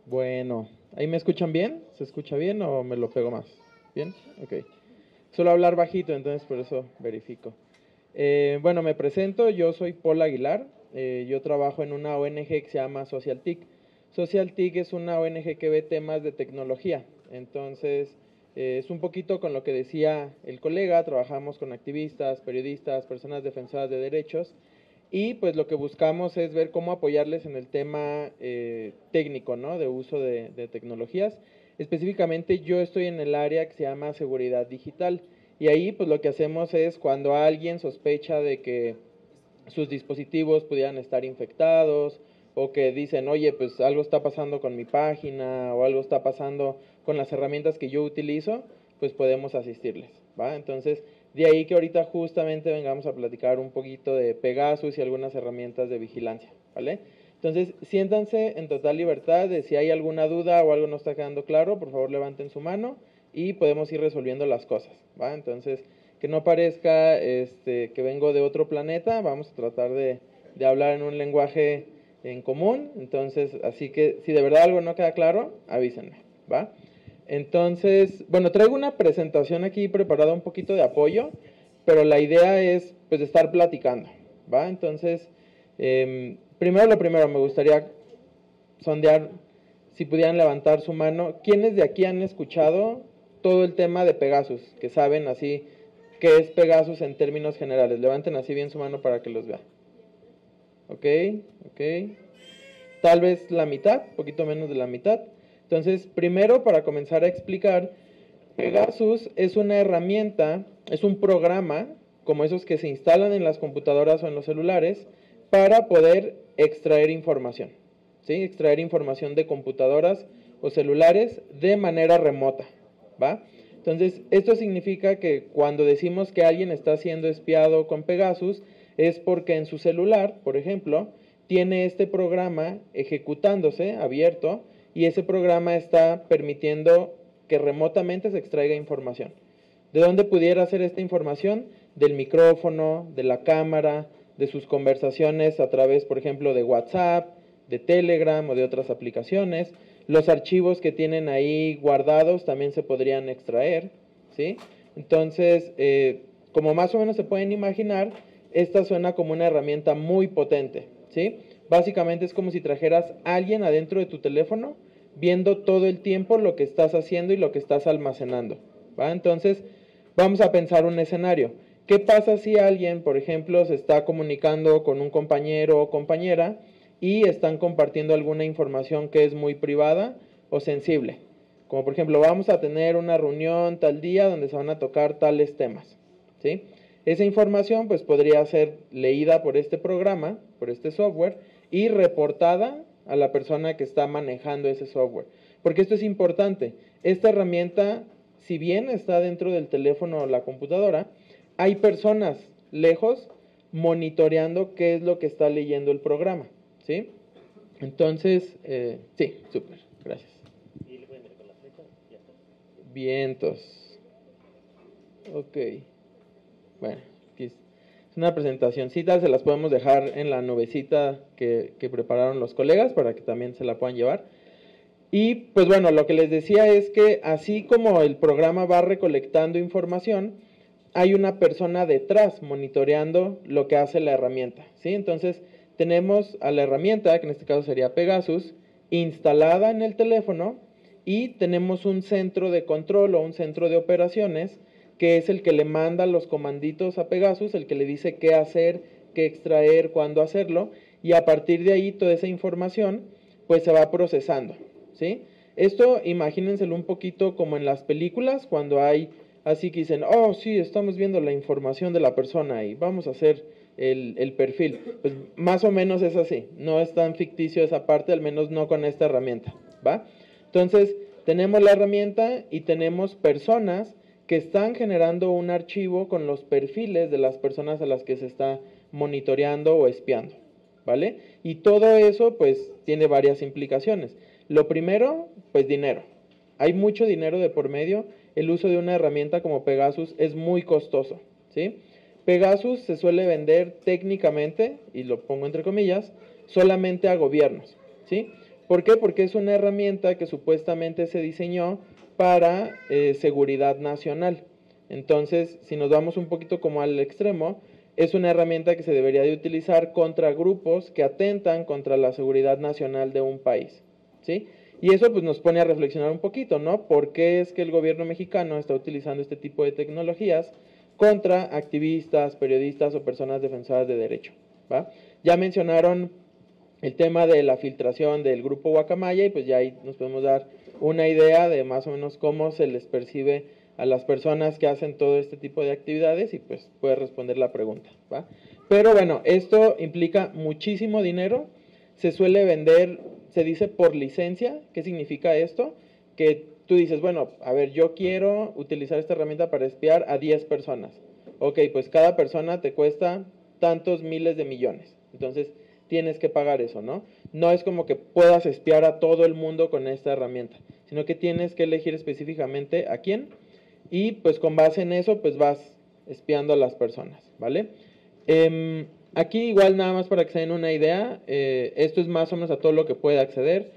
Bueno, ¿ahí me escuchan bien? ¿Se escucha bien o me lo pego más? ¿Bien? Ok. Suelo hablar bajito, entonces por eso verifico. Bueno, me presento, yo soy Paul Aguilar, yo trabajo en una ONG que se llama SocialTIC. SocialTIC es una ONG que ve temas de tecnología, entonces es un poquito con lo que decía el colega, trabajamos con activistas, periodistas, personas defensoras de derechos, y pues lo que buscamos es ver cómo apoyarles en el tema técnico, ¿no? De uso de tecnologías. Específicamente yo estoy en el área que se llama seguridad digital. Y ahí pues lo que hacemos es cuando alguien sospecha de que sus dispositivos pudieran estar infectados o que dicen, oye, pues algo está pasando con mi página o algo está pasando con las herramientas que yo utilizo, pues podemos asistirles, ¿va? Entonces, de ahí que ahorita justamente vengamos a platicar un poquito de Pegasus y algunas herramientas de vigilancia, ¿vale? Entonces, siéntanse en total libertad de si hay alguna duda o algo no está quedando claro, por favor levanten su mano y podemos ir resolviendo las cosas, ¿va? Entonces, que no parezca que vengo de otro planeta, vamos a tratar de hablar en un lenguaje en común, entonces, así que si de verdad algo no queda claro, avísenme, ¿va? Entonces, bueno, traigo una presentación aquí preparada, un poquito de apoyo, pero la idea es, pues, estar platicando, ¿va? Entonces, primero lo primero, me gustaría sondear si pudieran levantar su mano. ¿Quiénes de aquí han escuchado todo el tema de Pegasus? Que saben así qué es Pegasus en términos generales. Levanten así bien su mano para que los vea. Ok, ok. Tal vez la mitad, poquito menos de la mitad. Entonces, primero para comenzar a explicar, Pegasus es una herramienta, es un programa, como esos que se instalan en las computadoras o en los celulares, para poder extraer información. ¿Sí? Extraer información de computadoras o celulares de manera remota, ¿va? Entonces, esto significa que cuando decimos que alguien está siendo espiado con Pegasus, es porque en su celular, por ejemplo, tiene este programa ejecutándose, abierto, y ese programa está permitiendo que remotamente se extraiga información. ¿De dónde pudiera ser esta información? Del micrófono, de la cámara, de sus conversaciones a través, por ejemplo, de WhatsApp, de Telegram o de otras aplicaciones. Los archivos que tienen ahí guardados también se podrían extraer, ¿sí? Entonces, como más o menos se pueden imaginar, esta suena como una herramienta muy potente, ¿sí? Básicamente es como si trajeras a alguien adentro de tu teléfono viendo todo el tiempo lo que estás haciendo y lo que estás almacenando, ¿va? Entonces, vamos a pensar un escenario. ¿Qué pasa si alguien, por ejemplo, se está comunicando con un compañero o compañera y están compartiendo alguna información que es muy privada o sensible? Como por ejemplo, vamos a tener una reunión tal día donde se van a tocar tales temas, ¿sí? Esa información pues podría ser leída por este programa, por este software, y reportada a la persona que está manejando ese software. Porque esto es importante. Esta herramienta, si bien está dentro del teléfono o la computadora, hay personas lejos monitoreando qué es lo que está leyendo el programa, ¿sí? Entonces, sí, súper, gracias. ¿Y le pueden ver con la flecha? Ya está. Vientos. Ok. Bueno, aquí es una presentacioncita, se las podemos dejar en la nubecita que prepararon los colegas para que también se la puedan llevar. Y pues bueno, lo que les decía es que así como el programa va recolectando información, hay una persona detrás monitoreando lo que hace la herramienta, ¿sí? Entonces tenemos a la herramienta, que en este caso sería Pegasus, instalada en el teléfono, y tenemos un centro de control o un centro de operaciones que es el que le manda los comanditos a Pegasus, el que le dice qué hacer, qué extraer, cuándo hacerlo, y a partir de ahí toda esa información pues se va procesando, ¿sí? Esto imagínenselo un poquito como en las películas, cuando hay así que dicen, oh sí, estamos viendo la información de la persona y vamos a hacer el perfil. Pues más o menos es así, no es tan ficticio esa parte, al menos no con esta herramienta, ¿va? Entonces, tenemos la herramienta y tenemos personas que están generando un archivo con los perfiles de las personas a las que se está monitoreando o espiando, ¿vale? Y todo eso, pues, tiene varias implicaciones. Lo primero, pues, dinero. Hay mucho dinero de por medio. El uso de una herramienta como Pegasus es muy costoso, ¿sí? Pegasus se suele vender técnicamente, y lo pongo entre comillas, solamente a gobiernos, ¿sí? ¿Por qué? Porque es una herramienta que supuestamente se diseñó para seguridad nacional. Entonces, si nos vamos un poquito como al extremo, es una herramienta que se debería de utilizar contra grupos que atentan contra la seguridad nacional de un país, ¿sí? Y eso pues nos pone a reflexionar un poquito, ¿no? ¿Por qué es que el gobierno mexicano está utilizando este tipo de tecnologías contra activistas, periodistas o personas defensoras de derecho, ¿va? Ya mencionaron el tema de la filtración del grupo Guacamaya y pues ya ahí nos podemos dar una idea de más o menos cómo se les percibe a las personas que hacen todo este tipo de actividades y pues puede responder la pregunta, ¿va? Pero bueno, esto implica muchísimo dinero, se suele vender, se dice por licencia. ¿Qué significa esto? Que tú dices, bueno, a ver, yo quiero utilizar esta herramienta para espiar a 10 personas. Ok, pues cada persona te cuesta tantos miles de millones, entonces tienes que pagar eso, ¿no? No es como que puedas espiar a todo el mundo con esta herramienta, sino que tienes que elegir específicamente a quién y pues con base en eso pues vas espiando a las personas, ¿vale? Aquí igual nada más para que se den una idea, esto es más o menos a todo lo que puede acceder,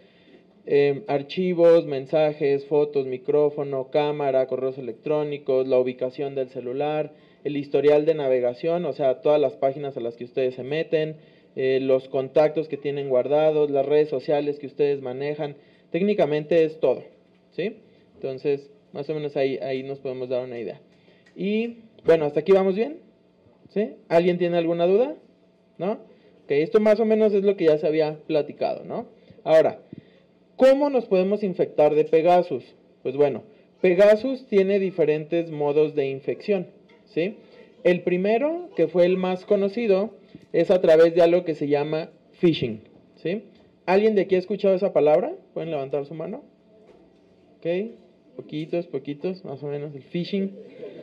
archivos, mensajes, fotos, micrófono, cámara, correos electrónicos, la ubicación del celular, el historial de navegación, o sea, todas las páginas a las que ustedes se meten, los contactos que tienen guardados, las redes sociales que ustedes manejan, técnicamente es todo, ¿sí? Entonces, más o menos ahí nos podemos dar una idea. Y bueno, hasta aquí vamos bien, ¿sí? ¿Alguien tiene alguna duda? ¿No? Ok, esto más o menos es lo que ya se había platicado, ¿no? Ahora, ¿cómo nos podemos infectar de Pegasus? Pues bueno, Pegasus tiene diferentes modos de infección, ¿sí? El primero, que fue el más conocido, es a través de algo que se llama phishing, ¿sí? ¿Alguien de aquí ha escuchado esa palabra? ¿Pueden levantar su mano? Ok, poquitos, más o menos, el phishing.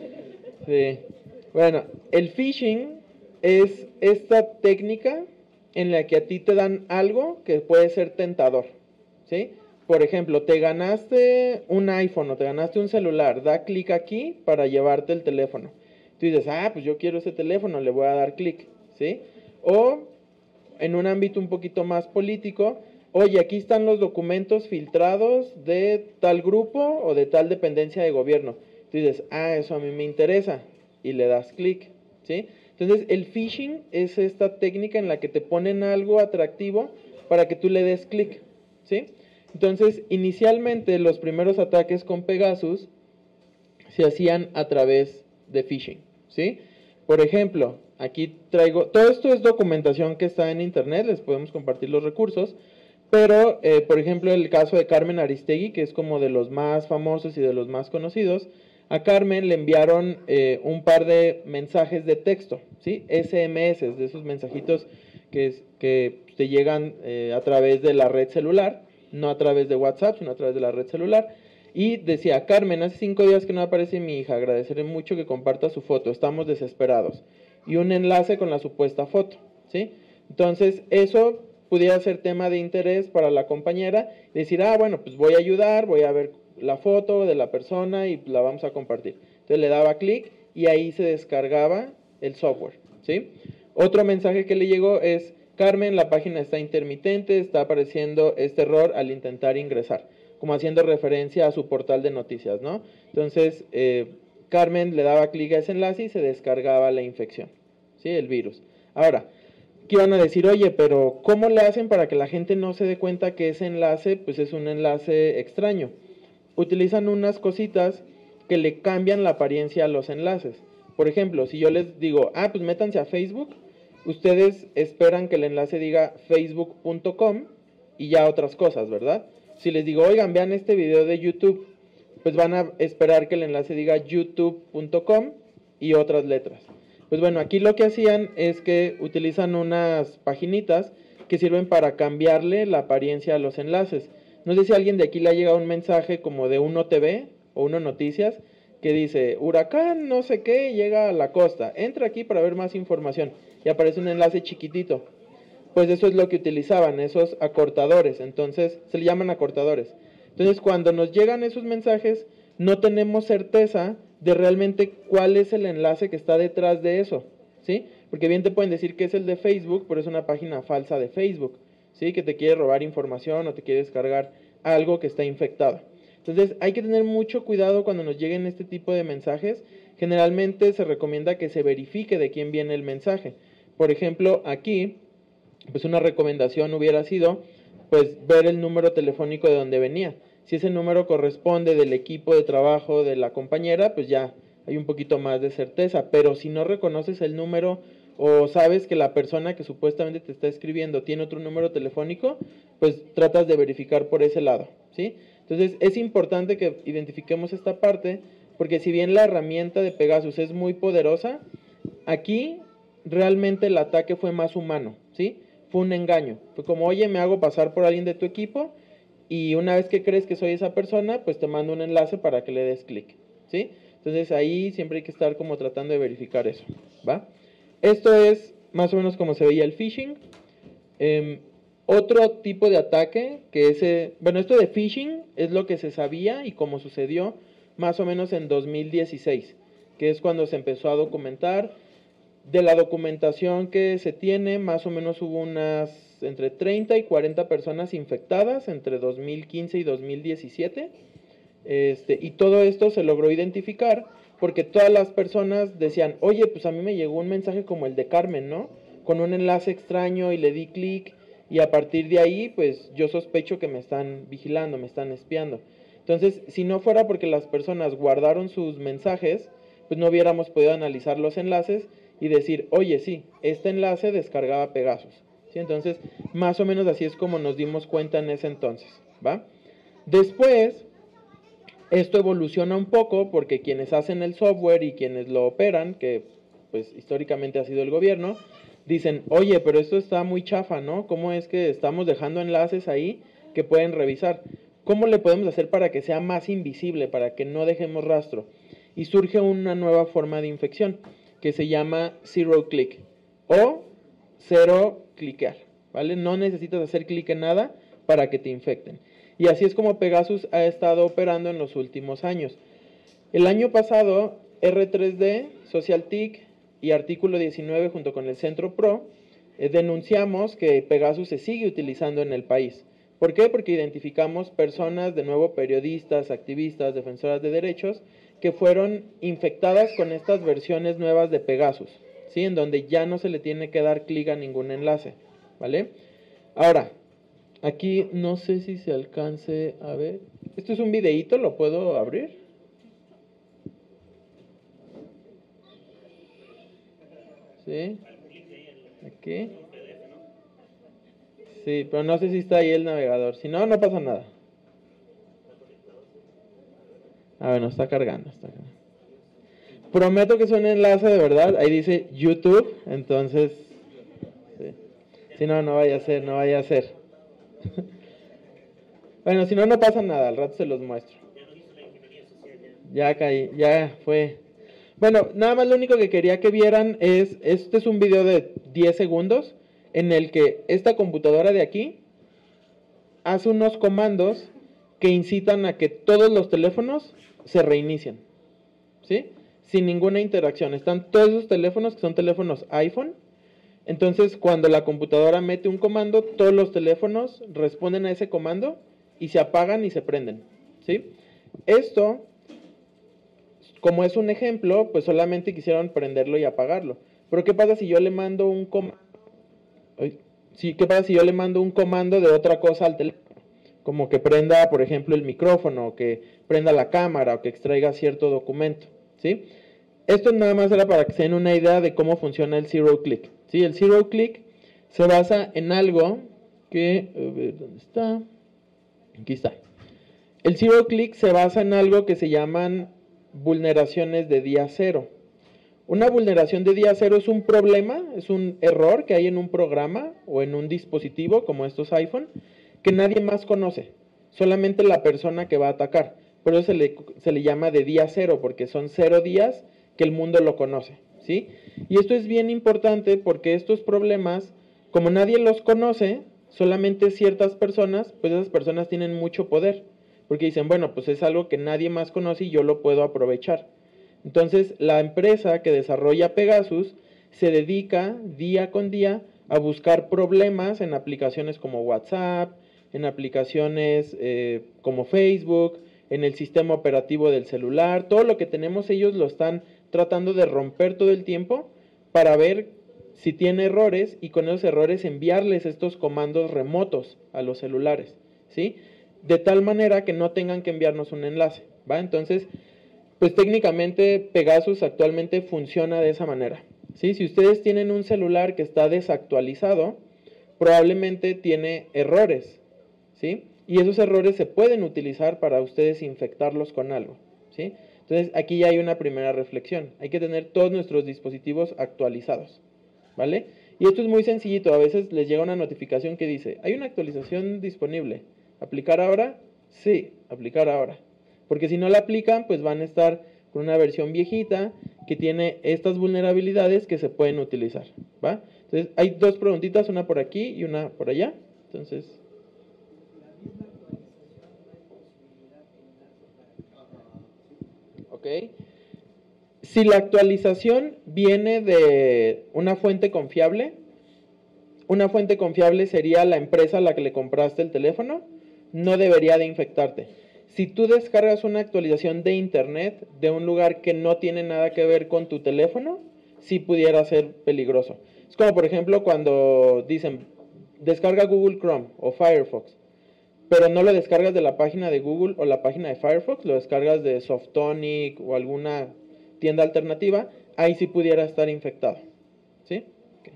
Sí. Bueno, el phishing es esta técnica en la que a ti te dan algo que puede ser tentador, ¿sí? Por ejemplo, te ganaste un iPhone o te ganaste un celular, da clic aquí para llevarte el teléfono. Tú dices, pues yo quiero ese teléfono, le voy a dar clic, ¿sí? O en un ámbito un poquito más político, oye, aquí están los documentos filtrados de tal grupo o de tal dependencia de gobierno. Tú dices, eso a mí me interesa, y le das clic, ¿sí? Entonces, el phishing es esta técnica en la que te ponen algo atractivo para que tú le des clic, ¿sí? Entonces, inicialmente los primeros ataques con Pegasus se hacían a través de phishing, ¿sí? Por ejemplo, aquí traigo, todo esto es documentación que está en internet, les podemos compartir los recursos, pero, por ejemplo, el caso de Carmen Aristegui, que es como de los más famosos y de los más conocidos, a Carmen le enviaron un par de mensajes de texto, ¿sí? SMS, de esos mensajitos que te llegan a través de la red celular, no a través de WhatsApp, sino a través de la red celular. Y decía, Carmen, hace 5 días que no aparece mi hija, agradeceré mucho que comparta su foto, estamos desesperados. Y un enlace con la supuesta foto, ¿sí? Entonces, eso pudiera ser tema de interés para la compañera, decir, bueno, pues voy a ayudar, voy a ver la foto de la persona y la vamos a compartir. Entonces le daba clic y ahí se descargaba el software, ¿sí? Otro mensaje que le llegó es, Carmen, la página está intermitente, está apareciendo este error al intentar ingresar, como haciendo referencia a su portal de noticias, ¿no? Entonces, Carmen le daba clic a ese enlace y se descargaba la infección, ¿sí? El virus. Ahora, ¿qué van a decir? Oye, pero ¿cómo le hacen para que la gente no se dé cuenta que ese enlace, pues es un enlace extraño? Utilizan unas cositas que le cambian la apariencia a los enlaces. Por ejemplo, si yo les digo, pues métanse a Facebook, ustedes esperan que el enlace diga facebook.com y ya otras cosas, ¿verdad? Si les digo, oigan, vean este video de YouTube, pues van a esperar que el enlace diga youtube.com y otras letras. Pues bueno, aquí lo que hacían es que utilizan unas paginitas que sirven para cambiarle la apariencia a los enlaces. No sé si a alguien de aquí le ha llegado un mensaje como de Uno TV o Uno Noticias que dice, huracán no sé qué llega a la costa, entra aquí para ver más información y aparece un enlace chiquitito. Pues eso es lo que utilizaban, esos acortadores, entonces se le llaman acortadores. Entonces cuando nos llegan esos mensajes no tenemos certeza de realmente cuál es el enlace que está detrás de eso, ¿sí? Porque bien te pueden decir que es el de Facebook, pero es una página falsa de Facebook, ¿sí? Que te quiere robar información o te quiere descargar algo que está infectado. Entonces hay que tener mucho cuidado cuando nos lleguen este tipo de mensajes. Generalmente se recomienda que se verifique de quién viene el mensaje. Por ejemplo, aquí, pues una recomendación hubiera sido, pues ver el número telefónico de donde venía. Si ese número corresponde del equipo de trabajo de la compañera, pues ya hay un poquito más de certeza. Pero si no reconoces el número o sabes que la persona que supuestamente te está escribiendo tiene otro número telefónico, pues tratas de verificar por ese lado, ¿sí? Entonces es importante que identifiquemos esta parte, porque si bien la herramienta de Pegasus es muy poderosa, aquí realmente el ataque fue más humano, ¿sí? Fue un engaño. Fue como, oye, me hago pasar por alguien de tu equipo y una vez que crees que soy esa persona, pues te mando un enlace para que le des clic, ¿sí? Entonces ahí siempre hay que estar como tratando de verificar eso, ¿va? Esto es más o menos como se veía el phishing. Otro tipo de ataque, que es, bueno, esto de phishing es lo que se sabía y como sucedió más o menos en 2016, que es cuando se empezó a documentar. De la documentación que se tiene, más o menos hubo unas entre 30 y 40 personas infectadas entre 2015 y 2017. Y todo esto se logró identificar porque todas las personas decían, oye, pues a mí me llegó un mensaje como el de Carmen, ¿no? Con un enlace extraño y le di clic y a partir de ahí, pues yo sospecho que me están vigilando, me están espiando. Entonces, si no fuera porque las personas guardaron sus mensajes, pues no hubiéramos podido analizar los enlaces y decir, oye, sí, este enlace descargaba Pegasus, ¿sí? Entonces, más o menos así es como nos dimos cuenta en ese entonces, ¿va? Después, esto evoluciona un poco porque quienes hacen el software y quienes lo operan, que pues históricamente ha sido el gobierno, dicen, oye, pero esto está muy chafa, ¿no? ¿Cómo es que estamos dejando enlaces ahí que pueden revisar? ¿Cómo le podemos hacer para que sea más invisible, para que no dejemos rastro? Y surge una nueva forma de infección que se llama zero click o cero cliquear, ¿vale? No necesitas hacer clic en nada para que te infecten. Y así es como Pegasus ha estado operando en los últimos años. El año pasado, R3D, SocialTIC y Artículo 19 junto con el Centro Pro denunciamos que Pegasus se sigue utilizando en el país. ¿Por qué? Porque identificamos personas, de nuevo periodistas, activistas, defensoras de derechos, que fueron infectadas con estas versiones nuevas de Pegasus, ¿sí? En donde ya no se le tiene que dar clic a ningún enlace, ¿vale? Ahora, aquí no sé si se alcance a ver. Esto es un videíto, ¿lo puedo abrir? Sí. Aquí. Sí, pero no sé si está ahí el navegador. Si no, no pasa nada. Ah, bueno, está cargando, está cargando. Prometo que es un enlace de verdad. Ahí dice YouTube, entonces... Sí. Si no, no vaya a ser, no vaya a ser. Bueno, si no, no pasa nada. Al rato se los muestro. Ya caí, ya fue. Bueno, nada más lo único que quería que vieran es, este es un video de 10 segundos en el que esta computadora de aquí hace unos comandos que incitan a que todos los teléfonos se reinicien, ¿sí? Sin ninguna interacción. Están todos esos teléfonos que son teléfonos iPhone. Entonces, cuando la computadora mete un comando, todos los teléfonos responden a ese comando y se apagan y se prenden, ¿sí? Esto, como es un ejemplo, pues solamente quisieron prenderlo y apagarlo. Pero ¿qué pasa si yo le mando un comando? Sí, ¿qué pasa si yo le mando un comando de otra cosa al teléfono? Como que prenda, por ejemplo, el micrófono, o que prenda la cámara, o que extraiga cierto documento, ¿sí? Esto nada más era para que se den una idea de cómo funciona el zero click, ¿sí? El zero click se basa en algo que... A ver, ¿dónde está? Aquí está. El zero click se basa en algo que se llaman vulneraciones de día cero. Una vulneración de día cero es un problema, es un error que hay en un programa o en un dispositivo como estos iPhone que nadie más conoce, solamente la persona que va a atacar. Por eso se le llama de día cero, porque son 0 días que el mundo lo conoce, ¿sí? Y esto es bien importante porque estos problemas, como nadie los conoce, solamente ciertas personas, pues esas personas tienen mucho poder, porque dicen, bueno, pues es algo que nadie más conoce y yo lo puedo aprovechar. Entonces, la empresa que desarrolla Pegasus se dedica día con día a buscar problemas en aplicaciones como WhatsApp, en aplicaciones como Facebook, en el sistema operativo del celular. Todo lo que tenemos ellos lo están tratando de romper todo el tiempo para ver si tiene errores y con esos errores enviarles estos comandos remotos a los celulares, ¿sí? De tal manera que no tengan que enviarnos un enlace, ¿va? Entonces, pues técnicamente Pegasus actualmente funciona de esa manera, ¿sí? Si ustedes tienen un celular que está desactualizado, probablemente tiene errores, ¿sí? Y esos errores se pueden utilizar para ustedes infectarlos con algo, ¿sí? Entonces, aquí ya hay una primera reflexión. Hay que tener todos nuestros dispositivos actualizados, ¿vale? Y esto es muy sencillito. A veces les llega una notificación que dice, hay una actualización disponible. ¿Aplicar ahora? Sí, aplicar ahora. Porque si no la aplican, pues van a estar con una versión viejita que tiene estas vulnerabilidades que se pueden utilizar, ¿va? Entonces, hay dos preguntitas, una por aquí y una por allá. Entonces, ok. Si la actualización viene de una fuente confiable sería la empresa a la que le compraste el teléfono, no debería de infectarte. Si tú descargas una actualización de internet de un lugar que no tiene nada que ver con tu teléfono, sí pudiera ser peligroso. Es como por ejemplo cuando dicen, descarga Google Chrome o Firefox, pero no lo descargas de la página de Google o la página de Firefox, lo descargas de Softonic o alguna tienda alternativa, ahí sí pudiera estar infectado, ¿sí? Okay.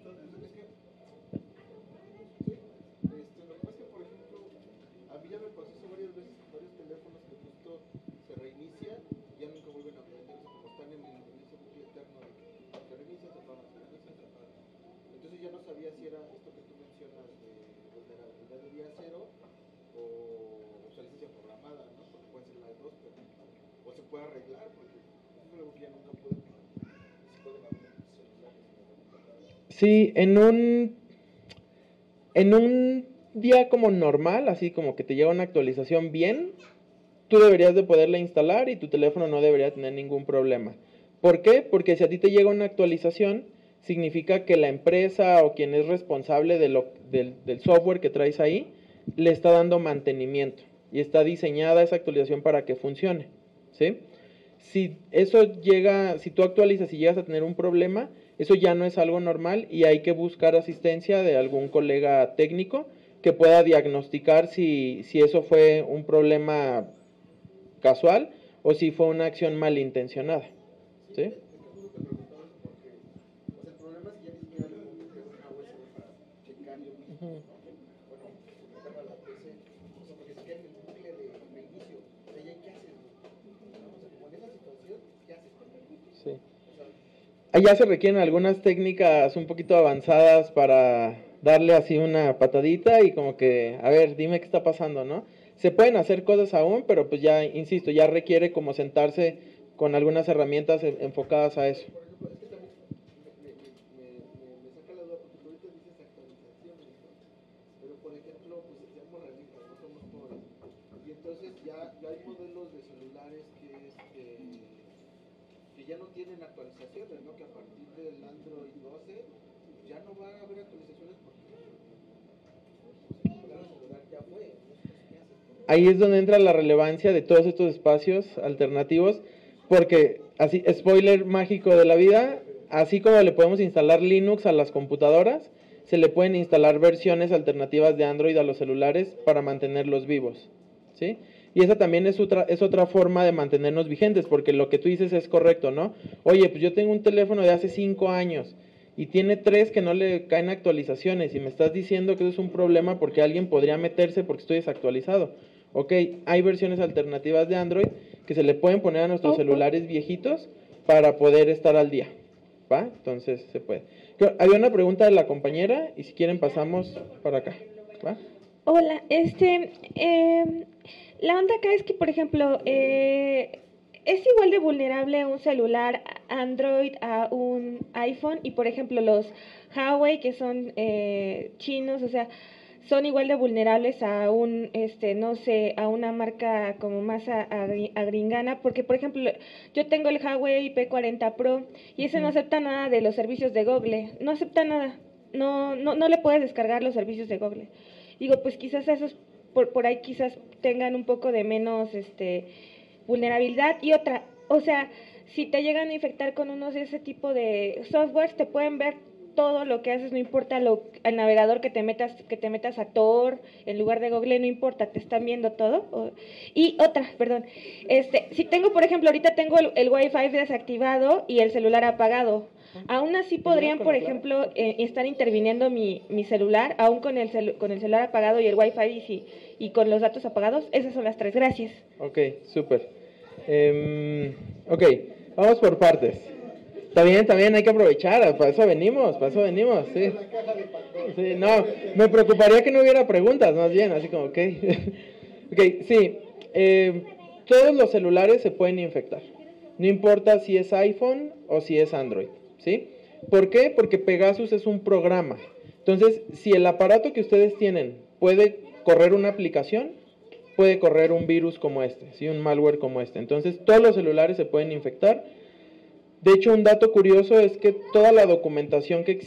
Sí, en un día como normal, así como que te llega una actualización bien, tú deberías de poderla instalar y tu teléfono no debería tener ningún problema. ¿Por qué? Porque si a ti te llega una actualización, significa que la empresa o quien es responsable del software que traes ahí, le está dando mantenimiento y está diseñada esa actualización para que funcione, ¿sí? Si eso llega, si tú actualizas y llegas a tener un problema, eso ya no es algo normal y hay que buscar asistencia de algún colega técnico que pueda diagnosticar si eso fue un problema casual o si fue una acción malintencionada, ¿sí? Uh-huh. Sí. Allá se requieren algunas técnicas un poquito avanzadas para darle así una patadita y como que, a ver, dime qué está pasando, ¿no? Se pueden hacer cosas aún, pero pues ya, insisto, ya requiere como sentarse con algunas herramientas enfocadas a eso. Ahí es donde entra la relevancia de todos estos espacios alternativos, porque así, spoiler mágico de la vida, así como le podemos instalar Linux a las computadoras, se le pueden instalar versiones alternativas de Android a los celulares para mantenerlos vivos, ¿sí? Y esa también es otra forma de mantenernos vigentes, porque lo que tú dices es correcto, ¿no? Oye, pues yo tengo un teléfono de hace 5 años y tiene 3 que no le caen actualizaciones y me estás diciendo que eso es un problema porque alguien podría meterse porque estoy desactualizado. Ok, hay versiones alternativas de Android que se le pueden poner a nuestros celulares viejitos para poder estar al día, ¿va? Entonces se puede. Había una pregunta de la compañera y si quieren pasamos para acá, ¿va? Hola, la onda acá es que, por ejemplo, es igual de vulnerable un celular Android a un iPhone y, por ejemplo, los Huawei que son chinos, o sea, son igual de vulnerables a no sé, a una marca como más agringana, porque, por ejemplo, yo tengo el Huawei P40 Pro y ese no acepta nada de los servicios de Google, no acepta nada. no le puedes descargar los servicios de Google. Digo, pues quizás esos por ahí quizás tengan un poco de menos vulnerabilidad. Y otra, o sea, si te llegan a infectar con unos de ese tipo de softwares, te pueden ver todo lo que haces, no importa al navegador que te metas a Tor en lugar de Google, no importa, te están viendo todo. Y otra, perdón, si tengo, por ejemplo, ahorita tengo el Wi-Fi desactivado y el celular apagado, aún así podrían, por ejemplo, estar interviniendo mi celular, aún con el celular apagado y el Wi-Fi y con los datos apagados. Esas son las tres, gracias. Ok, súper. Ok, vamos por partes. Está bien, hay que aprovechar, para eso venimos, sí. Sí, no, me preocuparía que no hubiera preguntas, más bien, así como, ok. Ok, sí, todos los celulares se pueden infectar, no importa si es iPhone o si es Android, ¿sí? ¿Por qué? Porque Pegasus es un programa. Entonces, si el aparato que ustedes tienen puede correr una aplicación, puede correr un virus como este, ¿sí? Un malware como este. Entonces, todos los celulares se pueden infectar. De hecho, un dato curioso es que toda la documentación que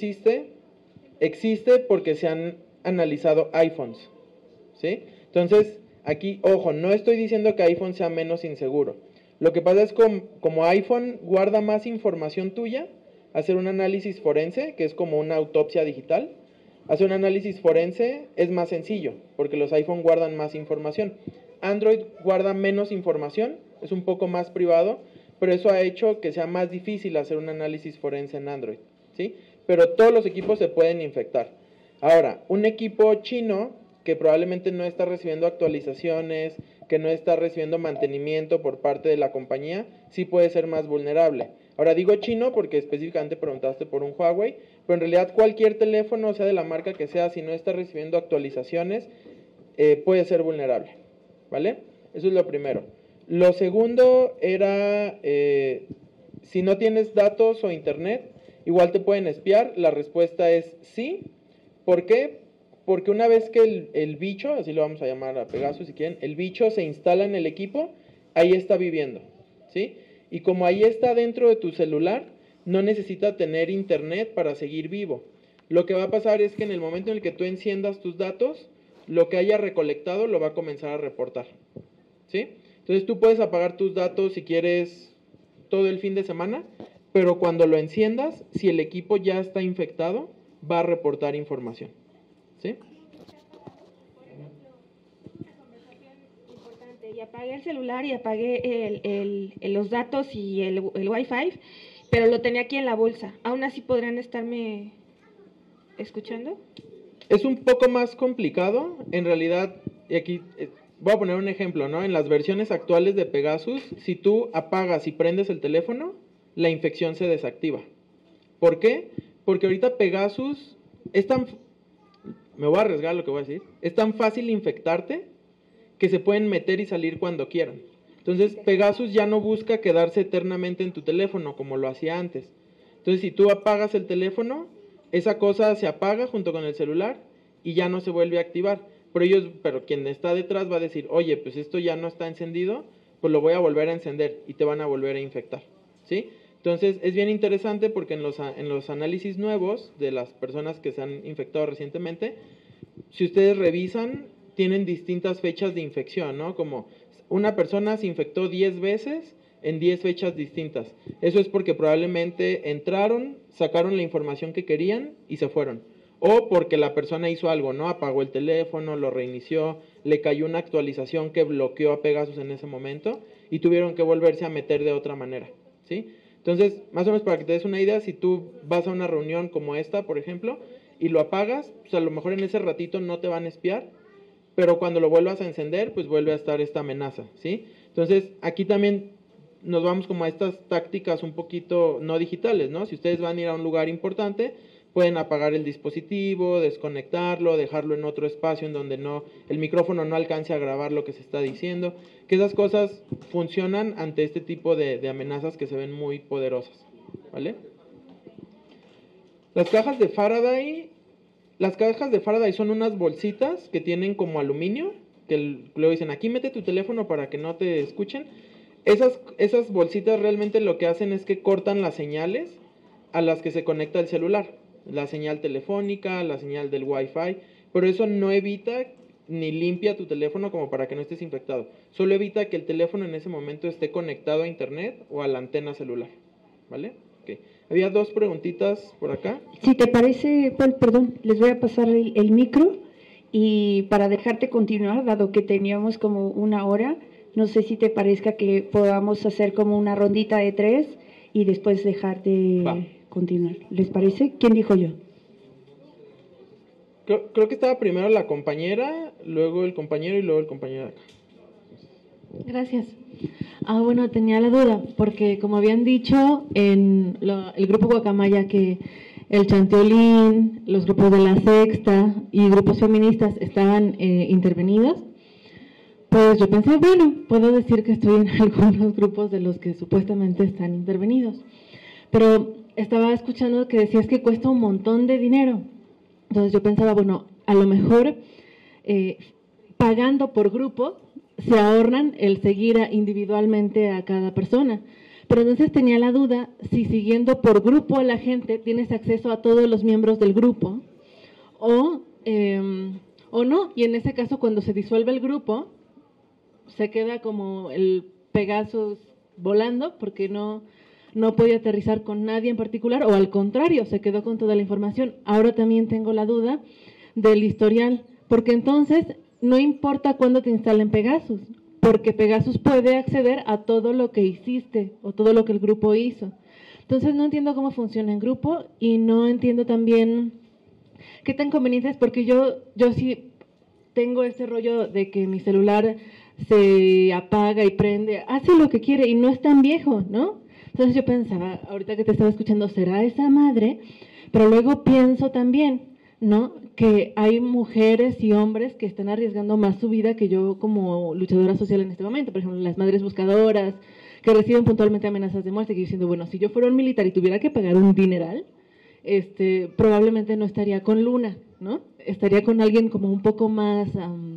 existe porque se han analizado iPhones, ¿sí? Entonces, aquí, ojo, no estoy diciendo que iPhone sea menos inseguro. Lo que pasa es que como iPhone guarda más información tuya, hacer un análisis forense, que es como una autopsia digital, hacer un análisis forense es más sencillo, porque los iPhone guardan más información. Android guarda menos información, es un poco más privado, pero eso ha hecho que sea más difícil hacer un análisis forense en Android, ¿sí? Pero todos los equipos se pueden infectar. Ahora, un equipo chino que probablemente no está recibiendo actualizaciones, que no está recibiendo mantenimiento por parte de la compañía, sí puede ser más vulnerable. Ahora digo chino porque específicamente preguntaste por un Huawei, pero en realidad cualquier teléfono, sea de la marca que sea, si no está recibiendo actualizaciones, puede ser vulnerable, ¿vale? Eso es lo primero. Lo segundo era, si no tienes datos o internet, igual te pueden espiar. La respuesta es sí. ¿Por qué? Porque una vez que el bicho, así lo vamos a llamar a Pegasus si quieren, el bicho se instala en el equipo, ahí está viviendo, ¿sí? Y como ahí está dentro de tu celular, no necesita tener internet para seguir vivo. Lo que va a pasar es que en el momento en el que tú enciendas tus datos, lo que haya recolectado lo va a comenzar a reportar, ¿sí? Entonces tú puedes apagar tus datos si quieres todo el fin de semana, pero cuando lo enciendas, si el equipo ya está infectado, va a reportar información, ¿sí? Y apagué el celular y apagué los datos y el Wi-Fi, pero lo tenía aquí en la bolsa. ¿Aún así podrían estarme escuchando? Es un poco más complicado, en realidad, y aquí voy a poner un ejemplo, ¿no? En las versiones actuales de Pegasus, si tú apagas y prendes el teléfono, la infección se desactiva. ¿Por qué? Porque ahorita Pegasus es tan, me voy a arriesgar lo que voy a decir, es tan fácil infectarte que se pueden meter y salir cuando quieran. Entonces Pegasus ya no busca quedarse eternamente en tu teléfono como lo hacía antes. Entonces si tú apagas el teléfono, esa cosa se apaga junto con el celular y ya no se vuelve a activar. Pero quien está detrás va a decir, oye, pues esto ya no está encendido, pues lo voy a volver a encender y te van a volver a infectar, ¿sí? Entonces es bien interesante porque en los análisis nuevos de las personas que se han infectado recientemente, si ustedes revisan, tienen distintas fechas de infección, ¿no? Como una persona se infectó 10 veces en 10 fechas distintas. Eso es porque probablemente entraron, sacaron la información que querían y se fueron. O porque la persona hizo algo, ¿no? Apagó el teléfono, lo reinició, le cayó una actualización que bloqueó a Pegasus en ese momento y tuvieron que volverse a meter de otra manera, ¿sí? Entonces, más o menos para que te des una idea, si tú vas a una reunión como esta, por ejemplo, y lo apagas, pues a lo mejor en ese ratito no te van a espiar, pero cuando lo vuelvas a encender, pues vuelve a estar esta amenaza, ¿sí? Entonces, aquí también nos vamos como a estas tácticas un poquito no digitales, ¿no? Si ustedes van a ir a un lugar importante, pueden apagar el dispositivo, desconectarlo, dejarlo en otro espacio en donde el micrófono no alcance a grabar lo que se está diciendo, que esas cosas funcionan ante este tipo de amenazas que se ven muy poderosas, ¿vale? Las cajas de Faraday son unas bolsitas que tienen como aluminio, que luego dicen, aquí mete tu teléfono para que no te escuchen. Esas bolsitas realmente lo que hacen es que cortan las señales a las que se conecta el celular. la señal telefónica, la señal del Wi-Fi, pero eso no evita ni limpia tu teléfono como para que no estés infectado. Solo evita que el teléfono en ese momento esté conectado a internet o a la antena celular, ¿vale? Okay. Había dos preguntitas por acá. Si te parece, Paul, perdón, les voy a pasar el micro y para dejarte continuar, dado que teníamos como una hora, no sé si te parezca que podamos hacer como una rondita de 3 y después dejarte continuar. ¿Les parece? ¿Quién dijo yo? Creo que estaba primero la compañera, luego el compañero y luego el compañero de acá. Gracias. Bueno, tenía la duda, porque como habían dicho en el grupo Guacamaya que el Chanteolín, los grupos de la Sexta y grupos feministas estaban intervenidos, pues yo pensé, bueno, puedo decir que estoy en algunos grupos de los que supuestamente están intervenidos. Pero estaba escuchando que decías que cuesta un montón de dinero. Entonces yo pensaba, bueno, a lo mejor pagando por grupo se ahorran el seguir individualmente a cada persona. Pero entonces tenía la duda si siguiendo por grupo a la gente tienes acceso a todos los miembros del grupo o no. Y en ese caso, cuando se disuelve el grupo, se queda como el Pegasus volando porque no podía aterrizar con nadie en particular, o al contrario, se quedó con toda la información. Ahora también tengo la duda del historial, porque entonces no importa cuándo te instalen Pegasus, porque Pegasus puede acceder a todo lo que hiciste o todo lo que el grupo hizo. Entonces no entiendo cómo funciona en grupo y no entiendo también qué tan conveniente es, porque yo sí tengo este rollo de que mi celular se apaga y prende, hace lo que quiere y no es tan viejo, ¿no? Entonces yo pensaba, ahorita que te estaba escuchando, ¿será esa madre? Pero luego pienso también, ¿no?, que hay mujeres y hombres que están arriesgando más su vida que yo como luchadora social en este momento. Por ejemplo, las madres buscadoras que reciben puntualmente amenazas de muerte, que yo diciendo, bueno, si yo fuera un militar y tuviera que pagar un dineral, probablemente no estaría con Luna, ¿no? Estaría con alguien como un poco más,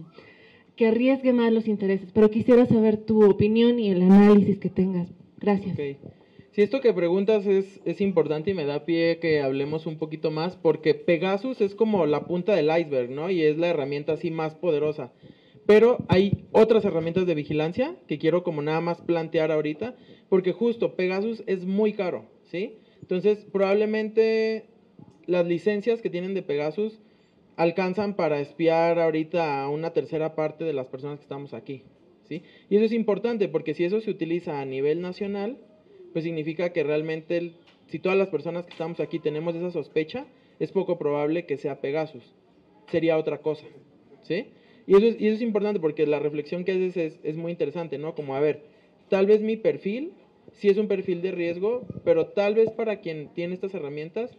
que arriesgue más los intereses. Pero quisiera saber tu opinión y el análisis que tengas. Gracias. Okay. Si esto que preguntas es importante y me da pie que hablemos un poquito más, porque Pegasus es como la punta del iceberg, ¿no? Y es la herramienta así más poderosa. Pero hay otras herramientas de vigilancia que quiero como nada más plantear ahorita, porque justo Pegasus es muy caro, ¿sí? Entonces, probablemente las licencias que tienen de Pegasus alcanzan para espiar ahorita a una tercera parte de las personas que estamos aquí, ¿sí? Y eso es importante, porque si eso se utiliza a nivel nacional, pues significa que realmente si todas las personas que estamos aquí tenemos esa sospecha, es poco probable que sea Pegasus, sería otra cosa, ¿sí? Y eso es importante porque la reflexión que haces es muy interesante, ¿no? Como, a ver, tal vez mi perfil sí es un perfil de riesgo, pero tal vez para quien tiene estas herramientas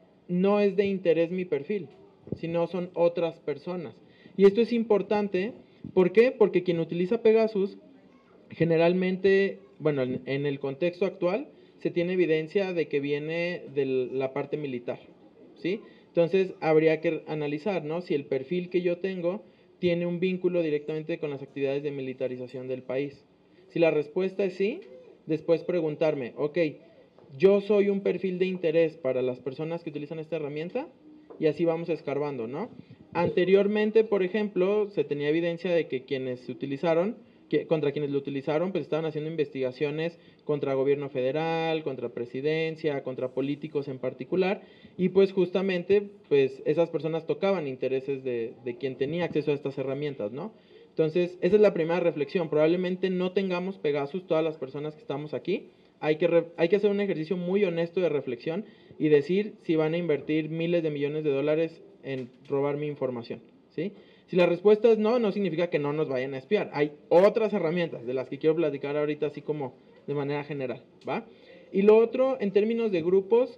no es de interés mi perfil, sino son otras personas. Y esto es importante, ¿por qué? Porque quien utiliza Pegasus generalmente, bueno, en el contexto actual, se tiene evidencia de que viene de la parte militar, ¿sí? Entonces, habría que analizar, ¿no?, si el perfil que yo tengo tiene un vínculo directamente con las actividades de militarización del país. Si la respuesta es sí, después preguntarme, ok, yo soy un perfil de interés para las personas que utilizan esta herramienta, y así vamos escarbando, ¿no? Anteriormente, por ejemplo, se tenía evidencia de que quienes se utilizaron, contra quienes lo utilizaron, pues estaban haciendo investigaciones contra gobierno federal, contra presidencia, contra políticos en particular, y pues justamente, pues esas personas tocaban intereses de quien tenía acceso a estas herramientas, ¿no? Entonces, esa es la primera reflexión. Probablemente no tengamos Pegasus todas las personas que estamos aquí. Hay que hacer un ejercicio muy honesto de reflexión y decir si van a invertir miles de millones de dólares en robar mi información, ¿sí? Si la respuesta es no, no significa que no nos vayan a espiar. Hay otras herramientas de las que quiero platicar ahorita así como de manera general, ¿va? Y lo otro, en términos de grupos,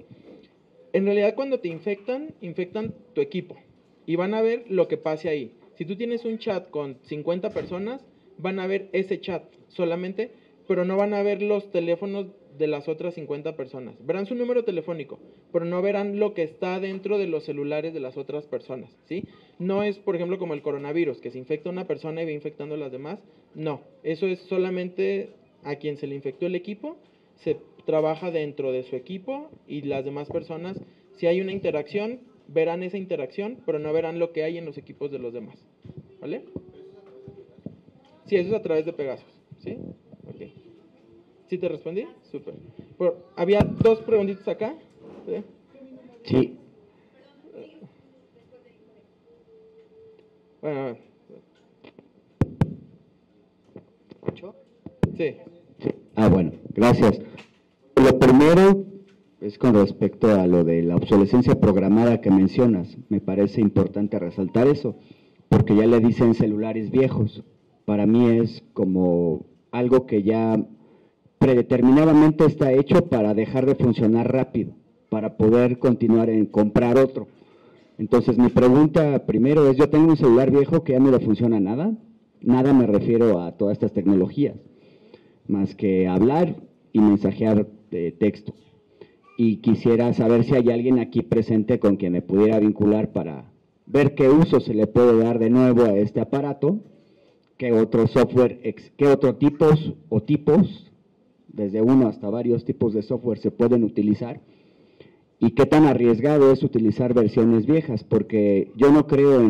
en realidad cuando te infectan tu equipo y van a ver lo que pase ahí. Si tú tienes un chat con 50 personas, van a ver ese chat solamente, pero no van a ver los teléfonos de las otras 50 personas. Verán su número telefónico, pero no verán lo que está dentro de los celulares de las otras personas, ¿sí? No es, por ejemplo, como el coronavirus, que se infecta una persona y va infectando a las demás. No, eso es solamente a quien se le infectó el equipo, se trabaja dentro de su equipo y las demás personas Si hay una interacción, verán esa interacción, pero no verán lo que hay en los equipos de los demás, ¿vale? Sí, eso es a través de Pegasus, ¿sí? Ok. ¿Sí te respondí? Súper. Había dos preguntitas acá. ¿Sí? Sí. Bueno, ¿Escucho? sí. Sí. Bueno, gracias. Lo primero es con respecto a lo de la obsolescencia programada que mencionas. Me parece importante resaltar eso, porque ya le dicen celulares viejos. Para mí es como algo que ya predeterminadamente está hecho para dejar de funcionar rápido, para poder continuar en comprar otro. Entonces, mi pregunta primero es, yo tengo un celular viejo que ya no le funciona nada. Nada me refiero a todas estas tecnologías, más que hablar y mensajear de texto. Y quisiera saber si hay alguien aquí presente con quien me pudiera vincular para ver qué uso se le puede dar de nuevo a este aparato, qué otro software, qué otros tipos, desde uno hasta varios tipos de software se pueden utilizar, y qué tan arriesgado es utilizar versiones viejas, porque yo no creo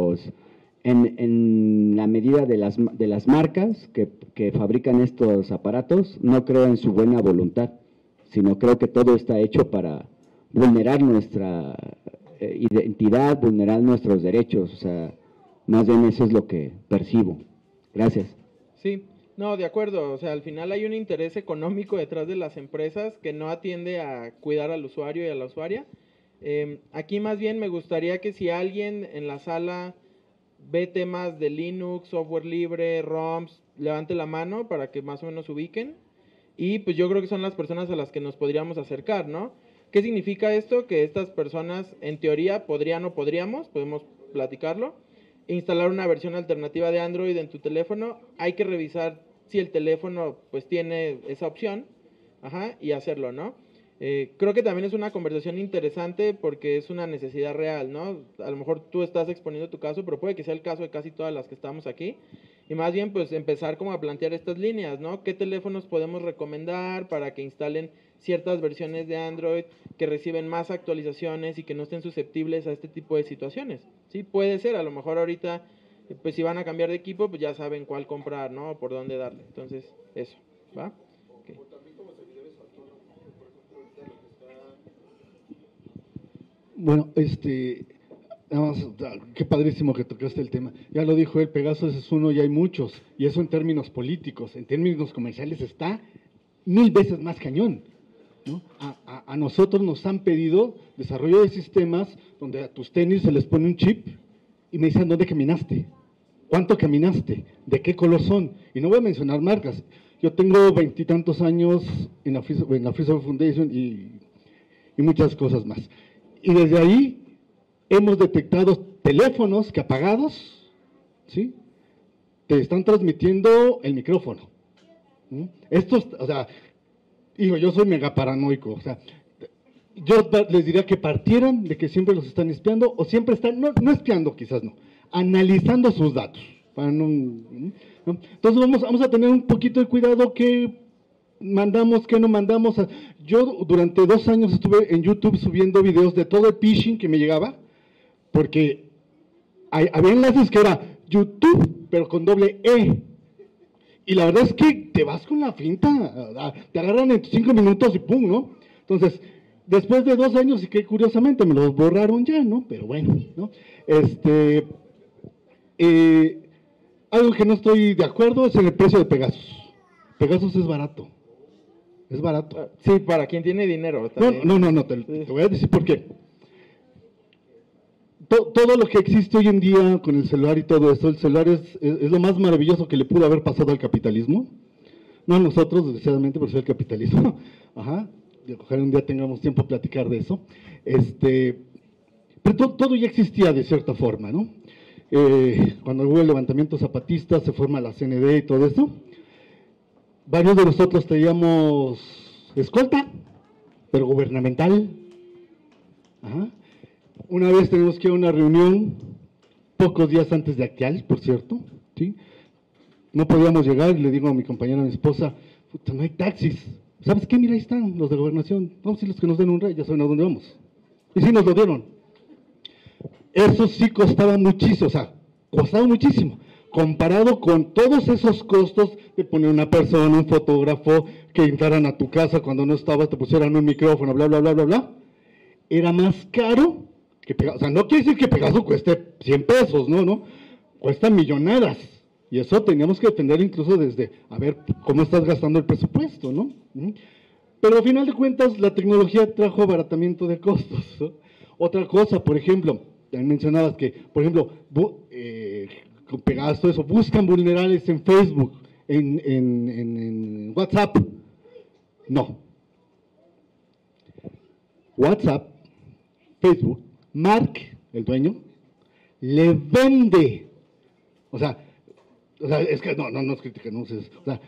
en la medida de las marcas que fabrican estos aparatos, no creo en su buena voluntad, sino creo que todo está hecho para vulnerar nuestra identidad, vulnerar nuestros derechos, o sea, más bien eso es lo que percibo. Gracias. Sí, no, de acuerdo, o sea, al final hay un interés económico detrás de las empresas que no atiende a cuidar al usuario y a la usuaria. Aquí más bien me gustaría que si alguien en la sala ve temas de Linux, software libre, ROMs, levante la mano para que más o menos ubiquen. Y pues yo creo que son las personas a las que nos podríamos acercar, ¿no? ¿Qué significa esto? Que estas personas, en teoría, podrían o podemos platicarlo, instalar una versión alternativa de Android en tu teléfono. Hay que revisar si el teléfono pues tiene esa opción, y hacerlo, ¿no? Creo que también es una conversación interesante porque es una necesidad real, ¿no? A lo mejor tú estás exponiendo tu caso, pero puede que sea el caso de casi todas las que estamos aquí. Y más bien, pues, empezar como a plantear estas líneas, ¿no? ¿Qué teléfonos podemos recomendar para que instalen ciertas versiones de Android que reciben más actualizaciones y que no estén susceptibles a este tipo de situaciones? Sí, puede ser, a lo mejor ahorita, pues, si van a cambiar de equipo, pues ya saben cuál comprar, ¿no? O por dónde darle. Entonces, eso, ¿va? Okay. Bueno, nada más, qué padrísimo que tocaste el tema. Ya lo dijo él, Pegasus es uno y hay muchos. Y eso en términos políticos, en términos comerciales está 1000 veces más cañón, ¿no? A nosotros nos han pedido desarrollo de sistemas donde a tus tenis se les pone un chip y me dicen, ¿dónde caminaste? ¿Cuánto caminaste? ¿De qué color son? Y no voy a mencionar marcas. Yo tengo 20 y tantos años en la Free Software Foundation y muchas cosas más. Y desde ahí hemos detectado teléfonos que apagados, ¿sí?, te están transmitiendo el micrófono. Estos, o sea, yo soy mega paranoico, o sea, yo les diría que partieran de que siempre los están espiando, o siempre están, no espiando, quizás no, analizando sus datos. Para ¿no? Entonces vamos a tener un poquito de cuidado que mandamos, que no mandamos. Yo durante 2 años estuve en YouTube subiendo videos de todo el phishing que me llegaba, porque había enlaces que era YouTube, pero con doble E. Y la verdad es que te vas con la finta, te agarran en 5 minutos y pum, ¿no? Entonces, después de 2 años, y que curiosamente me los borraron ya, ¿no? Pero bueno, ¿no? Algo que no estoy de acuerdo es en el precio de Pegasus. Pegasus es barato. Es barato. Sí, para quien tiene dinero. No, te voy a decir por qué. Todo lo que existe hoy en día con el celular y todo esto, el celular es lo más maravilloso que le pudo haber pasado al capitalismo. No a nosotros, desgraciadamente, pero sí al capitalismo. Ojalá un día tengamos tiempo de platicar de eso. Pero todo ya existía de cierta forma, ¿no? Cuando hubo el levantamiento zapatista, se forma la CND y todo eso. Varios de nosotros teníamos escolta, pero gubernamental. Una vez tenemos que ir a una reunión, pocos días antes de Actial, por cierto, ¿sí? No podíamos llegar y le digo a mi compañera, a mi esposa, no hay taxis. ¿Sabes qué? Mira, ahí están los de gobernación. Vamos a ir los que nos den un rey, ya saben a dónde vamos. Y sí nos lo dieron. Eso sí costaba muchísimo, o sea, costaba muchísimo, comparado con todos esos costos de poner una persona, un fotógrafo, que entraran a tu casa cuando no estabas, te pusieran un micrófono, bla, bla, bla, bla, bla. Era más caro que Pegaso. O sea, no quiere decir que Pegaso cueste 100 pesos, no, cuesta millonadas. Y eso teníamos que defender incluso desde, a ver, cómo estás gastando el presupuesto, ¿no? Pero al final de cuentas, la tecnología trajo abaratamiento de costos, ¿no? Otra cosa, por ejemplo, también mencionabas que, por ejemplo, con Pegaso, eso, buscan vulnerables en Facebook, en WhatsApp. No. WhatsApp, Facebook, Mark, el dueño, le vende. O sea, es que no es crítica, no es,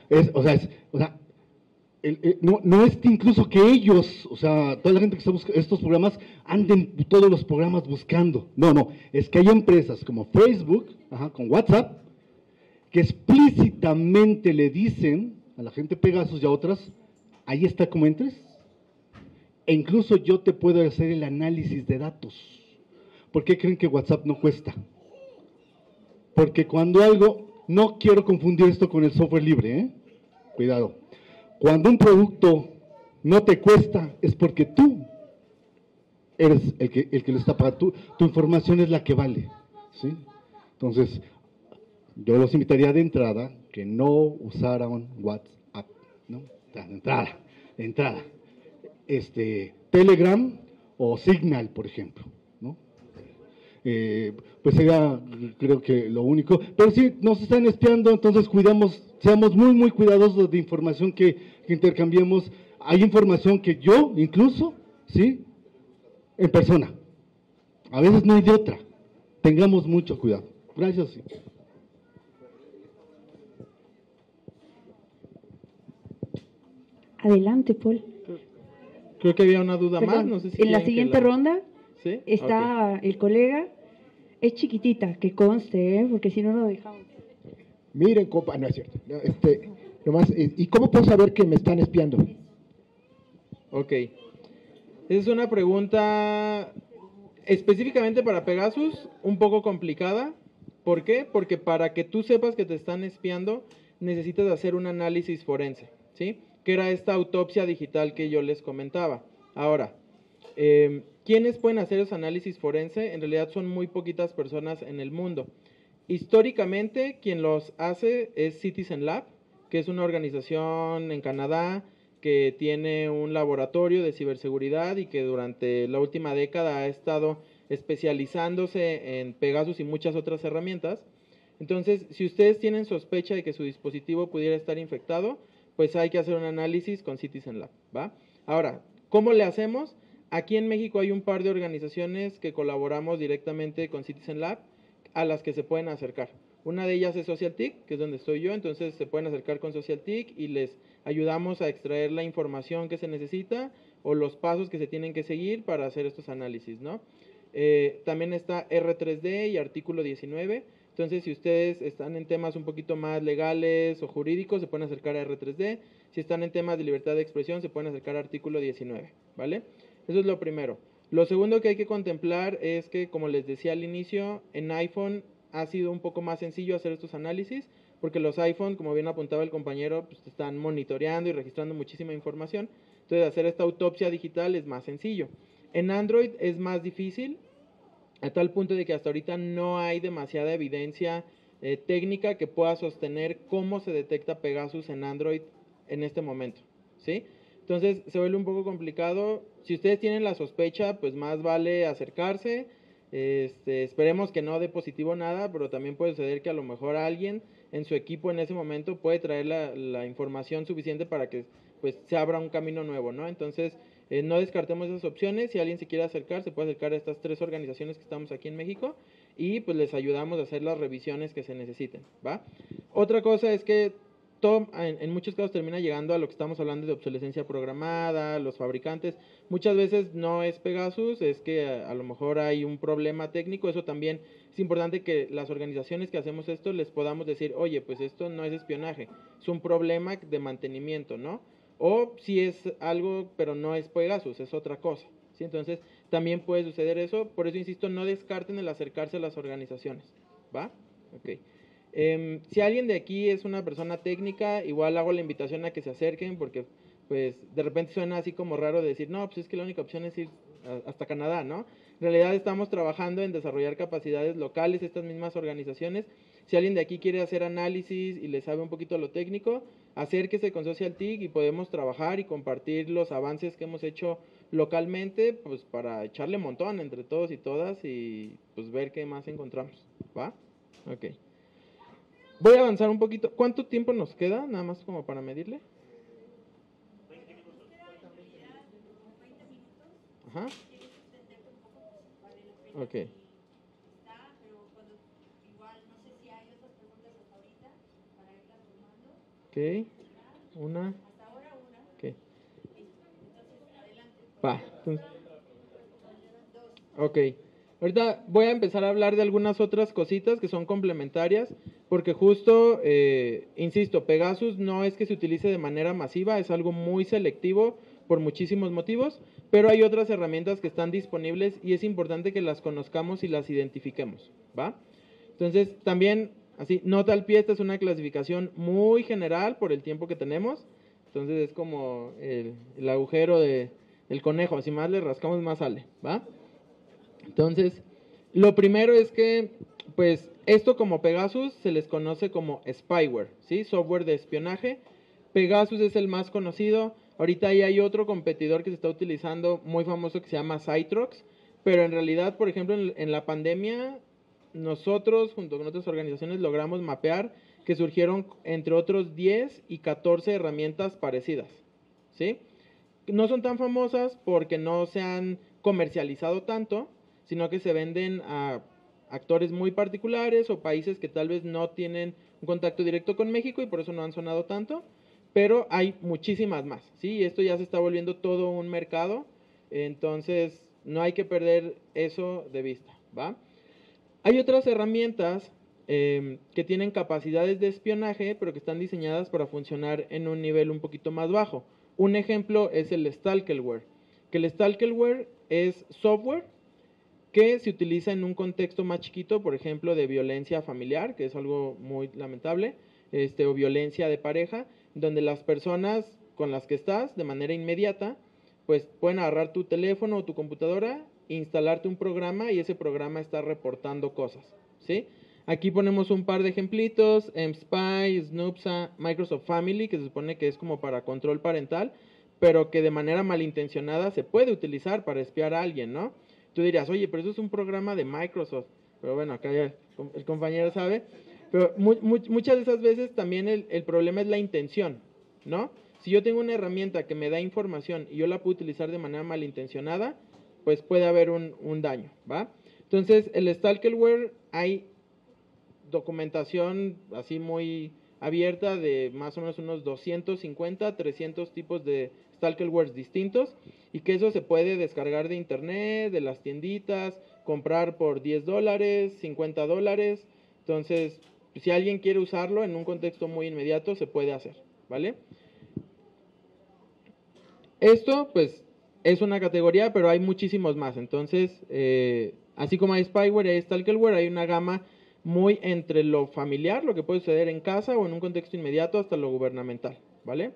no es que incluso que ellos, o sea, toda la gente que está buscando estos programas, anden todos los programas buscando. No, es que hay empresas como Facebook, con WhatsApp, que explícitamente le dicen a la gente Pegasus y a otras, ahí está como entres, e incluso yo te puedo hacer el análisis de datos. ¿Por qué creen que WhatsApp no cuesta? Porque cuando algo, no quiero confundir esto con el software libre, cuidado. Cuando un producto no te cuesta, es porque tú eres el que lo está pagando. Tu información es la que vale, ¿sí? Entonces, yo los invitaría de entrada que no usaran WhatsApp, ¿no? De entrada. Telegram o Signal, por ejemplo, ¿no? Pues sería, creo que lo único. Pero sí, nos están espiando, entonces seamos muy, muy cuidadosos de información que intercambiemos. Hay información que yo, incluso, ¿sí? En persona. A veces no hay de otra. Tengamos mucho cuidado. Gracias. Sí. Adelante, Paul. Creo que había una duda Perdón, más, no sé si en la quieren que siguiente ronda ¿Sí? está el colega, es chiquitita, que conste, porque si no lo dejamos. Miren, compa, no es cierto. No, nomás, ¿y cómo puedo saber que me están espiando? Ok. Esa es una pregunta específicamente para Pegasus, un poco complicada. ¿Por qué? Porque para que tú sepas que te están espiando, necesitas hacer un análisis forense, ¿sí? Que era esta autopsia digital que yo les comentaba. Ahora, ¿quiénes pueden hacer ese análisis forense? En realidad son muy poquitas personas en el mundo. Históricamente, quien los hace es Citizen Lab, que es una organización en Canadá que tiene un laboratorio de ciberseguridad y que durante la última década ha estado especializándose en Pegasus y muchas otras herramientas. Entonces, si ustedes tienen sospecha de que su dispositivo pudiera estar infectado, pues hay que hacer un análisis con Citizen Lab, ¿va? Ahora, ¿cómo le hacemos? Aquí en México hay un par de organizaciones que colaboramos directamente con Citizen Lab, a las que se pueden acercar. Una de ellas es SocialTIC, que es donde estoy yo, entonces se pueden acercar con SocialTIC y les ayudamos a extraer la información que se necesita o los pasos que se tienen que seguir para hacer estos análisis, ¿no? También está R3D y artículo 19. Entonces, si ustedes están en temas un poquito más legales o jurídicos, se pueden acercar a R3D. Si están en temas de libertad de expresión, se pueden acercar a artículo 19, ¿vale? Eso es lo primero. Lo segundo que hay que contemplar es que, como les decía al inicio, en iPhone ha sido un poco más sencillo hacer estos análisis, porque los iPhone, como bien apuntaba el compañero, pues están monitoreando y registrando muchísima información. Entonces, hacer esta autopsia digital es más sencillo. En Android es más difícil, a tal punto de que hasta ahorita no hay demasiada evidencia técnica que pueda sostener cómo se detecta Pegasus en Android en este momento, ¿sí? Entonces se vuelve un poco complicado. Si ustedes tienen la sospecha, pues más vale acercarse. Esperemos que no dé positivo nada, pero también puede suceder que a lo mejor alguien en su equipo en ese momento puede traer la información suficiente para que pues se abra un camino nuevo, ¿no? Entonces no descartemos esas opciones. Si alguien se quiere acercar, se puede acercar a estas 3 organizaciones que estamos aquí en México y pues les ayudamos a hacer las revisiones que se necesiten, ¿va? Otra cosa es que todo, en muchos casos termina llegando a lo que estamos hablando de obsolescencia programada, los fabricantes. Muchas veces no es Pegasus, es que a lo mejor hay un problema técnico. Eso también es importante que las organizaciones que hacemos esto les podamos decir, oye, pues esto no es espionaje, es un problema de mantenimiento, ¿no? O si es algo, pero no es Pegasus, es otra cosa, ¿sí? Entonces también puede suceder eso. Por eso, insisto, no descarten el acercarse a las organizaciones, ¿va? Ok. Si alguien de aquí es una persona técnica, igual hago la invitación a que se acerquen, porque pues de repente suena así como raro decir, no, pues es que la única opción es ir hasta Canadá, ¿no? En realidad estamos trabajando en desarrollar capacidades locales, estas mismas organizaciones. Si alguien de aquí quiere hacer análisis y le sabe un poquito lo técnico, acérquese con Social TIC y podemos trabajar y compartir los avances que hemos hecho localmente, pues para echarle montón entre todos y todas y pues ver qué más encontramos, ¿va? Ok. Voy a avanzar un poquito. ¿Cuánto tiempo nos queda? Nada más como para medirle. Ajá. Ok. Ok. Una. Ok. Va. Ok. Ahorita voy a empezar a hablar de algunas otras cositas que son complementarias, porque justo, insisto, Pegasus no es que se utilice de manera masiva, es algo muy selectivo por muchísimos motivos, pero hay otras herramientas que están disponibles y es importante que las conozcamos y las identifiquemos, ¿va? Entonces, también, así, nota al pie, esta es una clasificación muy general por el tiempo que tenemos, entonces es como el agujero del conejo, si más le rascamos más sale, ¿va? Entonces, lo primero es que, pues, esto como Pegasus se les conoce como spyware, ¿sí? Software de espionaje. Pegasus es el más conocido. Ahorita ahí hay otro competidor que se está utilizando muy famoso que se llama Cytrox, pero en realidad, por ejemplo, en la pandemia, nosotros, junto con otras organizaciones, logramos mapear que surgieron entre otros 10 y 14 herramientas parecidas, ¿sí? No son tan famosas porque no se han comercializado tanto, sino que se venden a actores muy particulares o países que tal vez no tienen un contacto directo con México y por eso no han sonado tanto, pero hay muchísimas más, ¿sí? Y esto ya se está volviendo todo un mercado, entonces no hay que perder eso de vista, ¿va? Hay otras herramientas que tienen capacidades de espionaje, pero que están diseñadas para funcionar en un nivel un poquito más bajo. Un ejemplo es el Stalkerware, que el Stalkerware es software que se utiliza en un contexto más chiquito, por ejemplo, de violencia familiar, que es algo muy lamentable, o violencia de pareja, donde las personas con las que estás, de manera inmediata, pues pueden agarrar tu teléfono o tu computadora, instalarte un programa y ese programa está reportando cosas, ¿sí? Aquí ponemos un par de ejemplitos, MSpy, Snoopsa, Microsoft Family, que se supone que es como para control parental, pero que de manera malintencionada se puede utilizar para espiar a alguien, ¿no? Tú dirías, oye, pero eso es un programa de Microsoft. Pero bueno, acá ya el compañero sabe. Pero muchas de esas veces también el problema es la intención, ¿no? Si yo tengo una herramienta que me da información y yo la puedo utilizar de manera malintencionada, pues puede haber un daño, ¿va? Entonces, el Stalkerware, hay documentación así muy abierta de más o menos unos 250, 300 tipos de Stalkerwares distintos y que eso se puede descargar de internet, de las tienditas, comprar por $10, $50. Entonces, si alguien quiere usarlo en un contexto muy inmediato, se puede hacer, ¿vale? Esto, pues, es una categoría, pero hay muchísimos más. Entonces, así como hay spyware y hay stalkerware, hay una gama muy entre lo familiar, lo que puede suceder en casa o en un contexto inmediato, hasta lo gubernamental, ¿vale?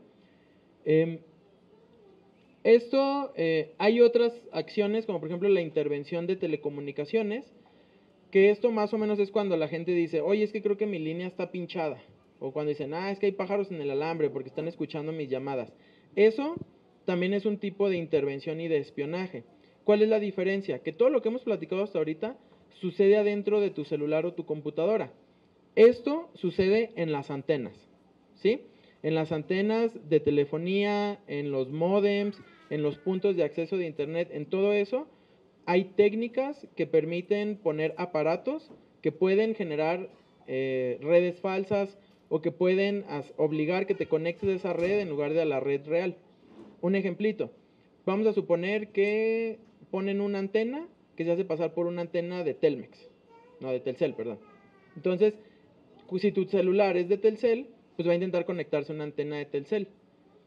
Hay otras acciones, como por ejemplo la intervención de telecomunicaciones, que esto más o menos es cuando la gente dice, oye, es que creo que mi línea está pinchada. O cuando dicen, es que hay pájaros en el alambre porque están escuchando mis llamadas. Eso también es un tipo de intervención y de espionaje. ¿Cuál es la diferencia? Que todo lo que hemos platicado hasta ahorita sucede adentro de tu celular o tu computadora. Esto sucede en las antenas, ¿sí? En las antenas de telefonía, en los módems, en los puntos de acceso de internet, en todo eso, hay técnicas que permiten poner aparatos que pueden generar redes falsas o que pueden obligar que te conectes a esa red en lugar de a la red real. Un ejemplito, vamos a suponer que ponen una antena que se hace pasar por una antena de Telmex, no, de Telcel, perdón. Entonces, si tu celular es de Telcel, pues va a intentar conectarse a una antena de Telcel.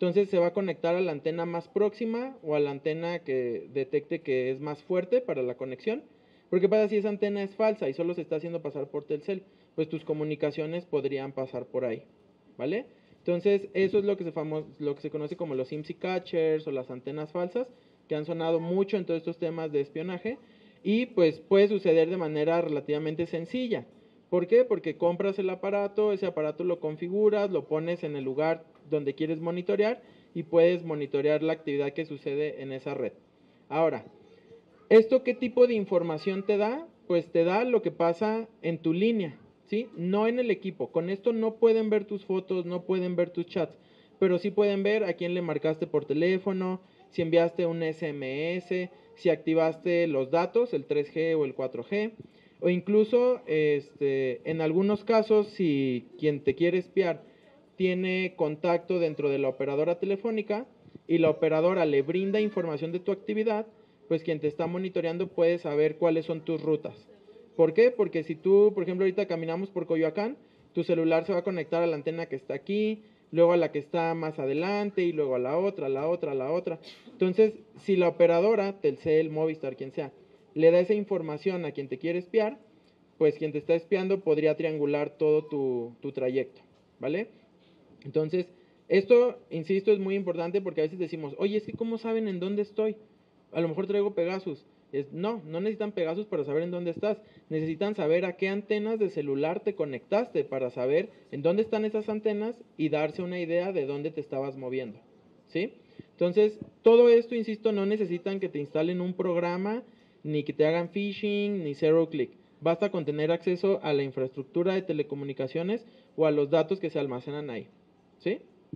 Entonces se va a conectar a la antena más próxima o a la antena que detecte que es más fuerte para la conexión. Porque pasa si esa antena es falsa y solo se está haciendo pasar por Telcel, pues tus comunicaciones podrían pasar por ahí, ¿vale? Entonces eso es lo que se conoce como los IMSI catchers o las antenas falsas, que han sonado mucho en todos estos temas de espionaje y pues puede suceder de manera relativamente sencilla. ¿Por qué? Porque compras el aparato, ese aparato lo configuras, lo pones en el lugar donde quieres monitorear y puedes monitorear la actividad que sucede en esa red. Ahora, ¿esto qué tipo de información te da? Pues te da lo que pasa en tu línea, ¿sí? No en el equipo. Con esto no pueden ver tus fotos, no pueden ver tus chats, pero sí pueden ver a quién le marcaste por teléfono, si enviaste un SMS, si activaste los datos, el 3G o el 4G, o incluso en algunos casos si quien te quiere espiar tiene contacto dentro de la operadora telefónica y la operadora le brinda información de tu actividad, pues quien te está monitoreando puede saber cuáles son tus rutas. ¿Por qué? Porque si tú, por ejemplo, ahorita caminamos por Coyoacán, tu celular se va a conectar a la antena que está aquí, luego a la que está más adelante y luego a la otra, a la otra, a la otra. Entonces, si la operadora, Telcel, Movistar, quien sea, le da esa información a quien te quiere espiar, pues quien te está espiando podría triangular todo tu trayecto, ¿vale? Entonces, esto, insisto, es muy importante porque a veces decimos, oye, es que ¿cómo saben en dónde estoy? A lo mejor traigo Pegasus. No necesitan Pegasus para saber en dónde estás. Necesitan saber a qué antenas de celular te conectaste para saber en dónde están esas antenas y darse una idea de dónde te estabas moviendo, ¿sí? Entonces, todo esto, insisto, no necesitan que te instalen un programa, ni que te hagan phishing, ni zero click. Basta con tener acceso a la infraestructura de telecomunicaciones o a los datos que se almacenan ahí, ¿sí?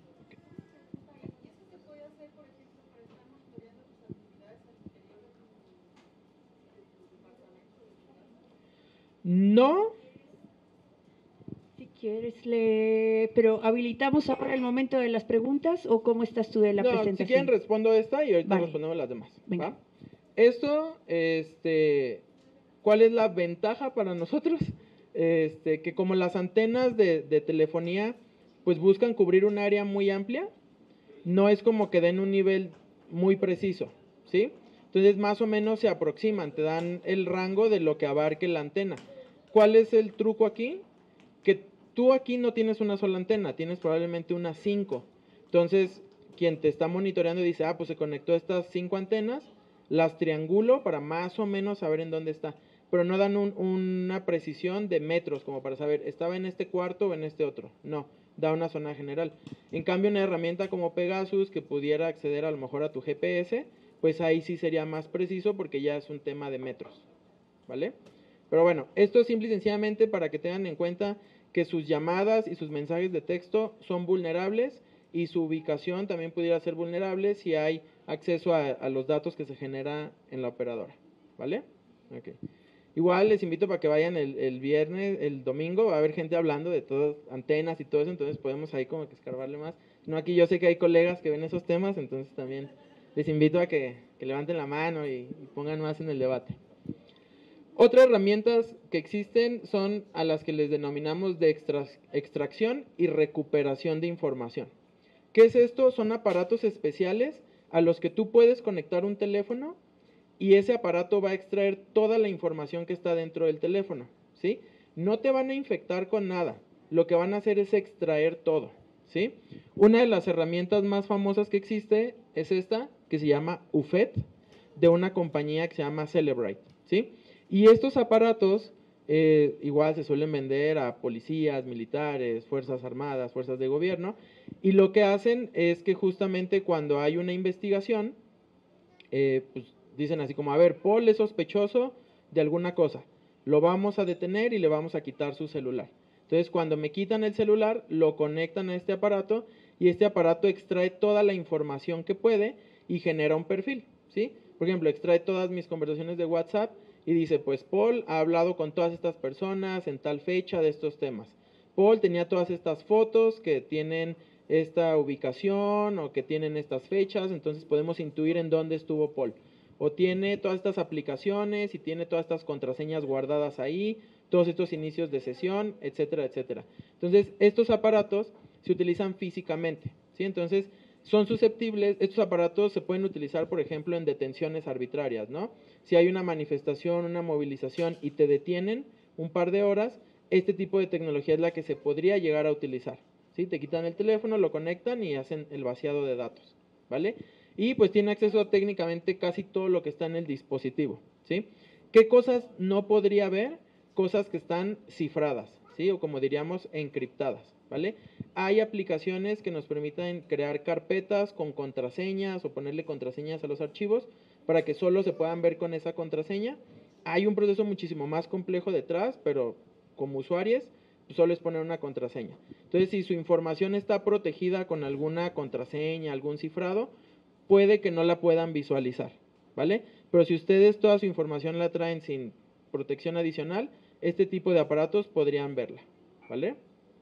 No. Si quieres, pero habilitamos ahora el momento de las preguntas o cómo estás tú de la presentación. Si quieren respondo esta y ahorita Vale. respondemos las demás. Venga. ¿Va? Esto, ¿cuál es la ventaja para nosotros? Que como las antenas de telefonía, pues buscan cubrir un área muy amplia, no es como que den un nivel muy preciso, ¿sí? Entonces más o menos se aproximan, te dan el rango de lo que abarque la antena. ¿Cuál es el truco aquí? Que tú aquí no tienes una sola antena, tienes probablemente unas 5. Entonces, quien te está monitoreando dice, pues se conectó a estas 5 antenas, las triangulo para más o menos saber en dónde está. Pero no dan una precisión de metros, como para saber, ¿estaba en este cuarto o en este otro? No, da una zona general. En cambio, una herramienta como Pegasus, que pudiera acceder a lo mejor a tu GPS, pues ahí sí sería más preciso porque ya es un tema de metros, ¿vale? Pero bueno, esto es simple y sencillamente para que tengan en cuenta que sus llamadas y sus mensajes de texto son vulnerables y su ubicación también pudiera ser vulnerable si hay acceso a los datos que se genera en la operadora, ¿vale? Okay. Igual les invito para que vayan el viernes, el domingo, va a haber gente hablando de todas antenas y todo eso, entonces podemos ahí como que escarbarle más. No, aquí yo sé que hay colegas que ven esos temas, entonces también les invito a que levanten la mano y pongan más en el debate. Otras herramientas que existen son a las que les denominamos de extracción y recuperación de información. ¿Qué es esto? Son aparatos especiales a los que tú puedes conectar un teléfono y ese aparato va a extraer toda la información que está dentro del teléfono, ¿sí? No te van a infectar con nada, lo que van a hacer es extraer todo, ¿sí? Una de las herramientas más famosas que existe es esta, que se llama UFET, de una compañía que se llama Celebrite, ¿sí? Y estos aparatos igual se suelen vender a policías, militares, fuerzas armadas, fuerzas de gobierno, y lo que hacen es que justamente cuando hay una investigación, pues dicen así como, a ver, Paul es sospechoso de alguna cosa, lo vamos a detener y le vamos a quitar su celular. Entonces cuando me quitan el celular, lo conectan a este aparato y este aparato extrae toda la información que puede y genera un perfil, ¿sí? Por ejemplo, extrae todas mis conversaciones de WhatsApp y dice, pues Paul ha hablado con todas estas personas en tal fecha de estos temas. Paul tenía todas estas fotos que tienen esta ubicación o que tienen estas fechas, entonces podemos intuir en dónde estuvo Paul. O tiene todas estas aplicaciones y tiene todas estas contraseñas guardadas ahí, todos estos inicios de sesión, etcétera, etcétera. Entonces, estos aparatos se utilizan físicamente, ¿sí? Entonces, son susceptibles, estos aparatos se pueden utilizar, por ejemplo, en detenciones arbitrarias, ¿no? Si hay una manifestación, una movilización y te detienen un par de horas, este tipo de tecnología es la que se podría llegar a utilizar, ¿sí? Te quitan el teléfono, lo conectan y hacen el vaciado de datos, ¿vale? Y pues tiene acceso a técnicamente casi todo lo que está en el dispositivo, ¿sí? ¿Qué cosas no podría ver? Cosas que están cifradas, ¿sí? O como diríamos, encriptadas, ¿vale? Hay aplicaciones que nos permiten crear carpetas con contraseñas o ponerle contraseñas a los archivos para que solo se puedan ver con esa contraseña. Hay un proceso muchísimo más complejo detrás, pero como usuarios pues solo es poner una contraseña. Entonces, si su información está protegida con alguna contraseña, algún cifrado, puede que no la puedan visualizar, ¿vale? Pero si ustedes toda su información la traen sin protección adicional, este tipo de aparatos podrían verla, ¿vale?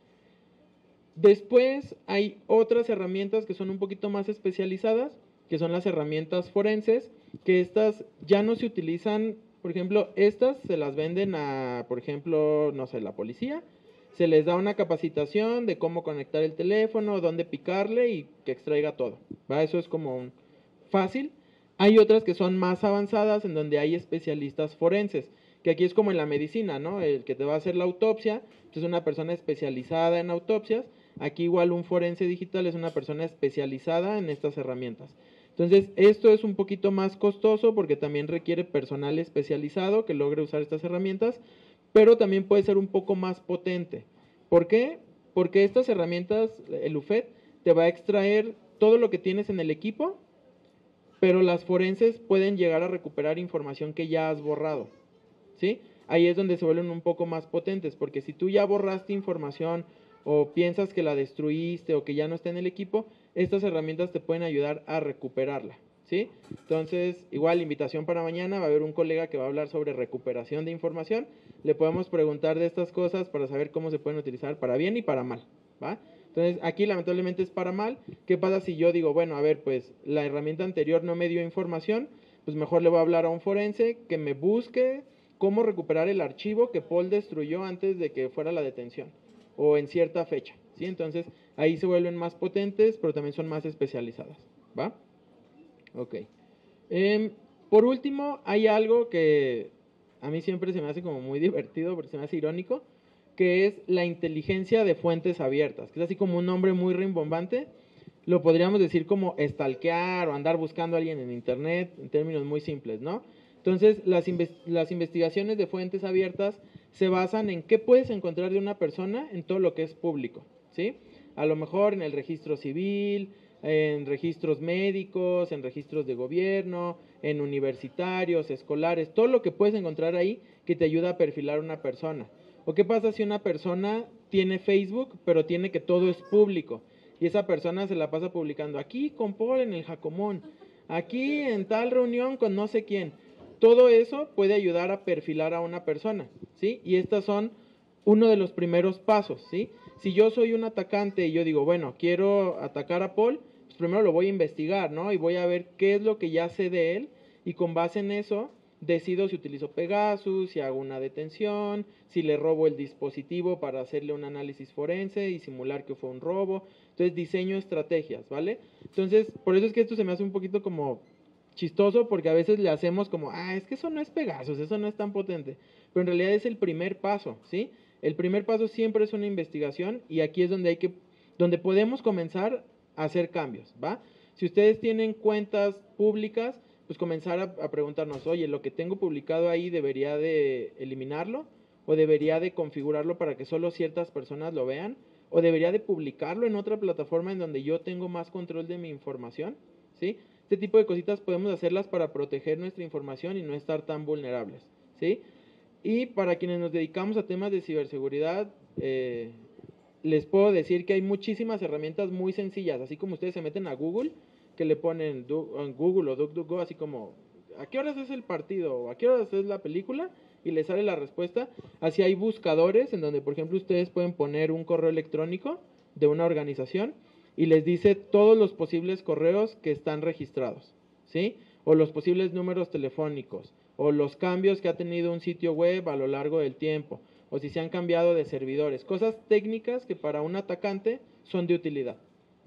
Después hay otras herramientas que son un poquito más especializadas, que son las herramientas forenses, que estas ya no se utilizan, por ejemplo, estas se las venden a, por ejemplo, no sé, la policía, se les da una capacitación de cómo conectar el teléfono, dónde picarle y que extraiga todo, ¿va? Eso es como fácil. Hay otras que son más avanzadas en donde hay especialistas forenses, que aquí es como en la medicina, ¿no? El que te va a hacer la autopsia, pues es una persona especializada en autopsias. Aquí igual un forense digital es una persona especializada en estas herramientas. Entonces, esto es un poquito más costoso porque también requiere personal especializado que logre usar estas herramientas, pero también puede ser un poco más potente. ¿Por qué? Porque estas herramientas, el UFED, te va a extraer todo lo que tienes en el equipo, pero las forenses pueden llegar a recuperar información que ya has borrado, ¿sí? Ahí es donde se vuelven un poco más potentes, porque si tú ya borraste información o piensas que la destruiste o que ya no está en el equipo, estas herramientas te pueden ayudar a recuperarla, ¿sí? Entonces, igual, invitación para mañana, va a haber un colega que va a hablar sobre recuperación de información, le podemos preguntar de estas cosas para saber cómo se pueden utilizar para bien y para mal, ¿va? Entonces, aquí lamentablemente es para mal. ¿Qué pasa si yo digo, bueno, a ver, pues la herramienta anterior no me dio información, pues mejor le voy a hablar a un forense que me busque cómo recuperar el archivo que Paul destruyó antes de que fuera la detención o en cierta fecha, ¿sí? Entonces, ahí se vuelven más potentes, pero también son más especializadas, ¿va? Ok. Por último, hay algo que a mí siempre se me hace como muy divertido, porque se me hace irónico, que es la inteligencia de fuentes abiertas, que es así como un nombre muy rimbombante. Lo podríamos decir como stalkear o andar buscando a alguien en internet, en términos muy simples, ¿no? Entonces, las investigaciones de fuentes abiertas se basan en qué puedes encontrar de una persona en todo lo que es público, ¿sí? A lo mejor en el registro civil, en registros médicos, en registros de gobierno, en universitarios, escolares, todo lo que puedes encontrar ahí que te ayuda a perfilar a una persona. ¿O qué pasa si una persona tiene Facebook, pero tiene que todo es público? Y esa persona se la pasa publicando aquí con Paul en el Jacomón, aquí en tal reunión con no sé quién. Todo eso puede ayudar a perfilar a una persona, ¿sí? Y estas son uno de los primeros pasos, ¿sí? Si yo soy un atacante y yo digo, bueno, quiero atacar a Paul, pues primero lo voy a investigar, ¿no? Y voy a ver qué es lo que ya sé de él y con base en eso decido si utilizo Pegasus, si hago una detención, si le robo el dispositivo para hacerle un análisis forense y simular que fue un robo. Entonces diseño estrategias, ¿vale? Entonces, por eso es que esto se me hace un poquito como chistoso, porque a veces le hacemos como, es que eso no es Pegasus, eso no es tan potente. Pero en realidad es el primer paso, ¿sí? El primer paso siempre es una investigación y aquí es donde donde podemos comenzar a hacer cambios, ¿va? Si ustedes tienen cuentas públicas, pues comenzar a preguntarnos, oye, lo que tengo publicado ahí debería de eliminarlo o debería de configurarlo para que solo ciertas personas lo vean o debería de publicarlo en otra plataforma en donde yo tengo más control de mi información, ¿sí? Este tipo de cositas podemos hacerlas para proteger nuestra información y no estar tan vulnerables, ¿sí? Y para quienes nos dedicamos a temas de ciberseguridad, les puedo decir que hay muchísimas herramientas muy sencillas, así como ustedes se meten a Google, que le ponen en Google o DuckDuckGo, así como, ¿a qué horas es el partido? ¿O a qué horas es la película? Y les sale la respuesta. Así hay buscadores en donde, por ejemplo, ustedes pueden poner un correo electrónico de una organización y les dice todos los posibles correos que están registrados, ¿sí? O los posibles números telefónicos, o los cambios que ha tenido un sitio web a lo largo del tiempo, o si se han cambiado de servidores, cosas técnicas que para un atacante son de utilidad, ¿va?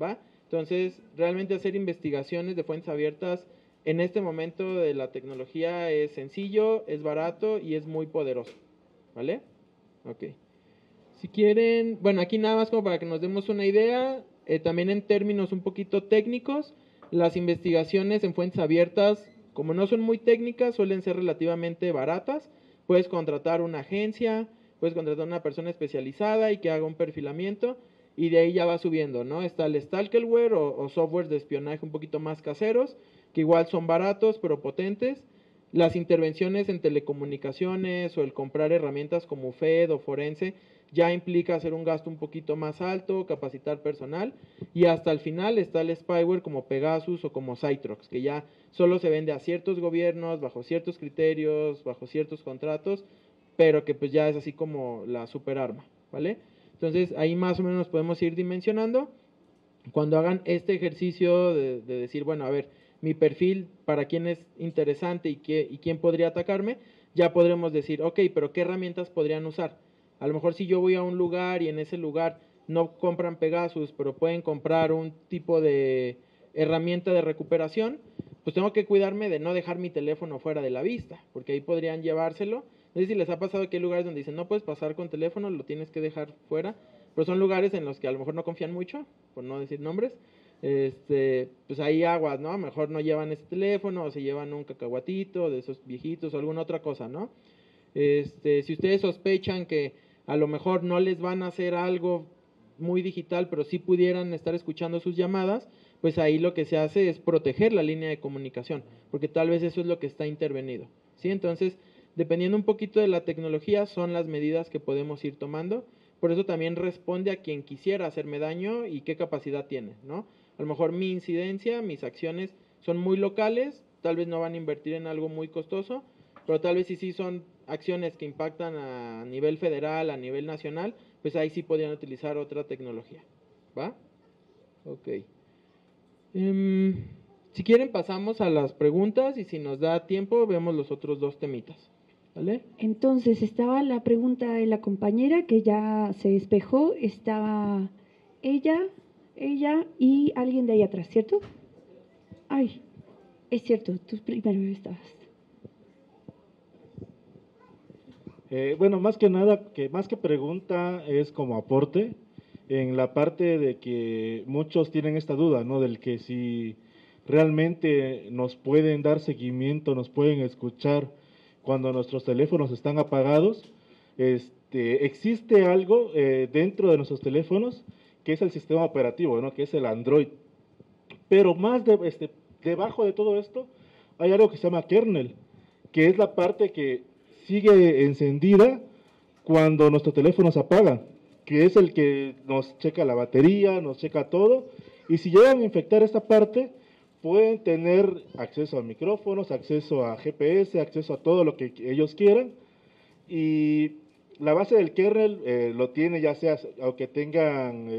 Entonces, realmente hacer investigaciones de fuentes abiertas en este momento de la tecnología es sencillo, es barato y es muy poderoso, ¿vale? Ok. Si quieren, bueno, aquí nada más como para que nos demos una idea, también en términos un poquito técnicos, las investigaciones en fuentes abiertas, como no son muy técnicas, suelen ser relativamente baratas. Puedes contratar una agencia, puedes contratar una persona especializada y que haga un perfilamiento, y de ahí ya va subiendo, ¿no? Está el stalkerware o software de espionaje un poquito más caseros, que igual son baratos pero potentes. Las intervenciones en telecomunicaciones o el comprar herramientas como FED o Forense ya implica hacer un gasto un poquito más alto, capacitar personal, y hasta el final está el spyware como Pegasus o como Cytrox, que ya solo se vende a ciertos gobiernos, bajo ciertos criterios, bajo ciertos contratos, pero que pues ya es así como la superarma, ¿vale? Entonces ahí más o menos podemos ir dimensionando. Cuando hagan este ejercicio de decir, bueno, a ver, mi perfil, para quién es interesante y quién podría atacarme, ya podremos decir, ok, pero ¿qué herramientas podrían usar? A lo mejor si yo voy a un lugar y en ese lugar no compran Pegasus, pero pueden comprar un tipo de herramienta de recuperación, pues tengo que cuidarme de no dejar mi teléfono fuera de la vista, porque ahí podrían llevárselo. No sé si les ha pasado que hay lugares donde dicen, no puedes pasar con teléfono, lo tienes que dejar fuera, pero son lugares en los que a lo mejor no confían mucho, por no decir nombres. Pues ahí aguas, ¿no? A lo mejor no llevan ese teléfono o se llevan un cacahuatito de esos viejitos o alguna otra cosa, ¿no? Si ustedes sospechan que a lo mejor no les van a hacer algo muy digital, pero sí pudieran estar escuchando sus llamadas, pues ahí lo que se hace es proteger la línea de comunicación, porque tal vez eso es lo que está intervenido, ¿sí? Entonces, dependiendo un poquito de la tecnología, son las medidas que podemos ir tomando. Por eso también responde a quien quisiera hacerme daño y qué capacidad tiene, ¿no? A lo mejor mi incidencia, mis acciones son muy locales, tal vez no van a invertir en algo muy costoso, pero tal vez sí son acciones que impactan a nivel federal, a nivel nacional, pues ahí sí podrían utilizar otra tecnología, ¿va? Ok. Si quieren pasamos a las preguntas y si nos da tiempo vemos los otros dos temitas, ¿vale? Entonces estaba la pregunta de la compañera que ya se despejó, estaba ella y alguien de ahí atrás, ¿cierto? Ay, es cierto, tú primero estabas. Bueno, más que nada, más que pregunta es como aporte en la parte de que muchos tienen esta duda, ¿no? Del que si realmente nos pueden dar seguimiento, nos pueden escuchar cuando nuestros teléfonos están apagados. Existe algo dentro de nuestros teléfonos que es el sistema operativo, ¿no? Que es el Android. Pero más debajo de todo esto hay algo que se llama kernel, que es la parte que sigue encendida cuando nuestro teléfono se apaga, que es el que nos checa la batería, nos checa todo, y si llegan a infectar esta parte, pueden tener acceso a micrófonos, acceso a GPS, acceso a todo lo que ellos quieran, y la base del kernel lo tiene ya sea, aunque tengan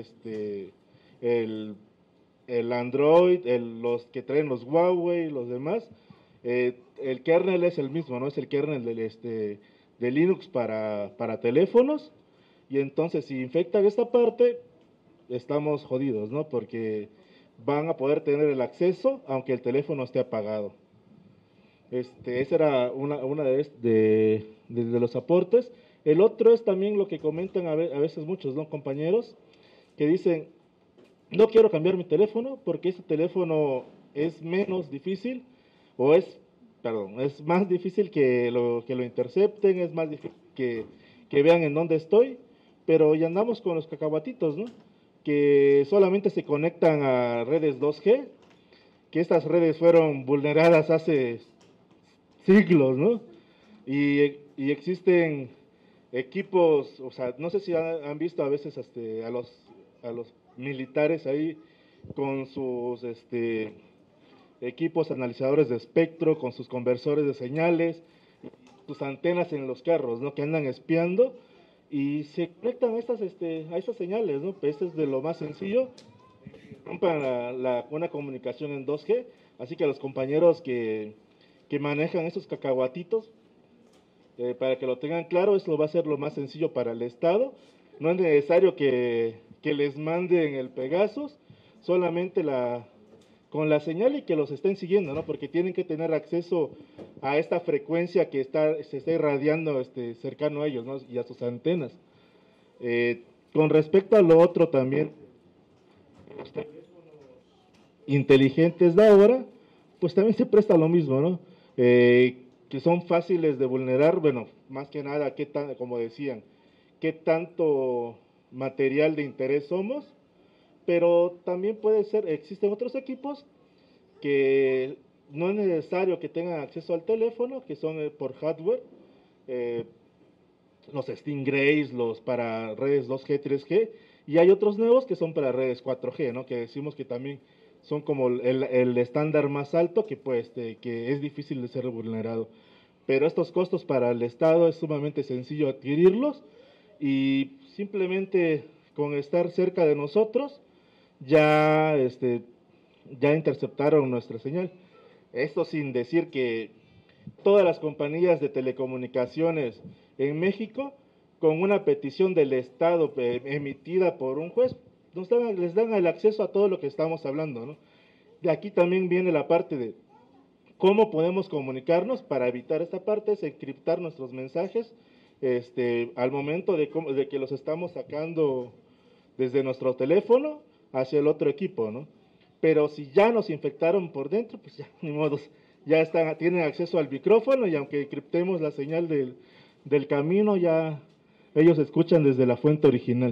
el Android, los que traen los Huawei, los demás, el kernel es el mismo, ¿no? Es el kernel de Linux para teléfonos, y entonces si infectan esta parte, estamos jodidos, ¿no? Porque van a poder tener el acceso aunque el teléfono esté apagado. Esa era una de los aportes. El otro es también lo que comentan a veces muchos, ¿no? Compañeros que dicen, no quiero cambiar mi teléfono porque este teléfono es menos difícil, es más difícil que lo intercepten, es más difícil que vean en dónde estoy, pero ya andamos con los cacahuatitos, ¿no? Que solamente se conectan a redes 2G, que estas redes fueron vulneradas hace siglos, ¿no? Y existen equipos, o sea, no sé si han visto a veces a los militares ahí con sus equipos analizadores de espectro, con sus conversores de señales, sus antenas en los carros, ¿no? Que andan espiando y se conectan a estas señales, ¿no? Pues es de lo más sencillo, rompan una comunicación en 2G, así que a los compañeros que manejan esos cacahuatitos, para que lo tengan claro, esto va a ser lo más sencillo para el Estado. No es necesario que les manden el Pegasus, solamente con la señal y que los estén siguiendo, ¿no? Porque tienen que tener acceso a esta frecuencia que se está irradiando cercano a ellos, ¿no? Y a sus antenas. Con respecto a lo otro también, los teléfonos inteligentes de ahora, pues también se presta lo mismo, ¿no? Que son fáciles de vulnerar, bueno, más que nada, como decían, qué tanto material de interés somos, pero también puede ser, existen otros equipos que no es necesario que tengan acceso al teléfono, que son por hardware, los Stingrays, los para redes 2G, 3G, y hay otros nuevos que son para redes 4G, ¿no? Que decimos que también son como el estándar más alto que es difícil de ser vulnerado. Pero estos costos para el Estado es sumamente sencillo adquirirlos y simplemente con estar cerca de nosotros ya interceptaron nuestra señal. Esto sin decir que todas las compañías de telecomunicaciones en México, con una petición del Estado emitida por un juez, les dan el acceso a todo lo que estamos hablando, ¿no? De aquí también viene la parte de cómo podemos comunicarnos para evitar esta parte, es encriptar nuestros mensajes al momento de que los estamos sacando desde nuestro teléfono hacia el otro equipo, ¿no? Pero si ya nos infectaron por dentro, pues ya, ni modo, ya tienen acceso al micrófono y aunque encriptemos la señal del camino, ya ellos escuchan desde la fuente original.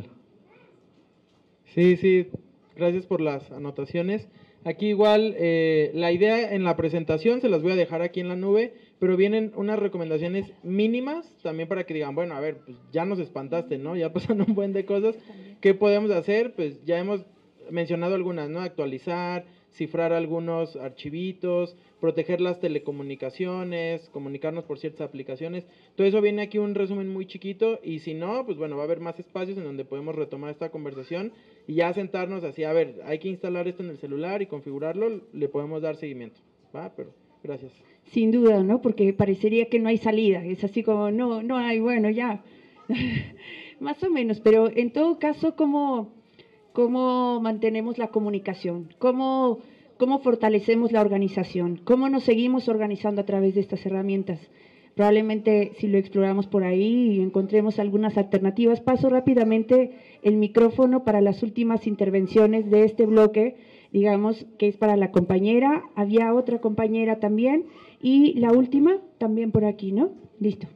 Sí, gracias por las anotaciones. Aquí igual, la idea en la presentación se las voy a dejar aquí en la nube, pero vienen unas recomendaciones mínimas también para que digan, bueno, a ver, pues ya nos espantaste, ¿no? Ya pasan un buen de cosas. ¿Qué podemos hacer? Pues ya hemos mencionado algunas, ¿no? Actualizar, cifrar algunos archivitos, proteger las telecomunicaciones, comunicarnos por ciertas aplicaciones. Todo eso viene aquí un resumen muy chiquito y si no, pues bueno, va a haber más espacios en donde podemos retomar esta conversación y ya sentarnos así, a ver, hay que instalar esto en el celular y configurarlo, le podemos dar seguimiento, ¿va? Pero gracias. Sin duda, ¿no? Porque parecería que no hay salida, es así como, no hay, bueno, ya, más o menos, pero en todo caso, ¿cómo mantenemos la comunicación? ¿Cómo fortalecemos la organización? ¿Cómo nos seguimos organizando a través de estas herramientas? Probablemente si lo exploramos por ahí y encontremos algunas alternativas. Paso rápidamente el micrófono para las últimas intervenciones de este bloque, digamos que es para la compañera, había otra compañera también, y la última también por aquí, ¿no? Listo.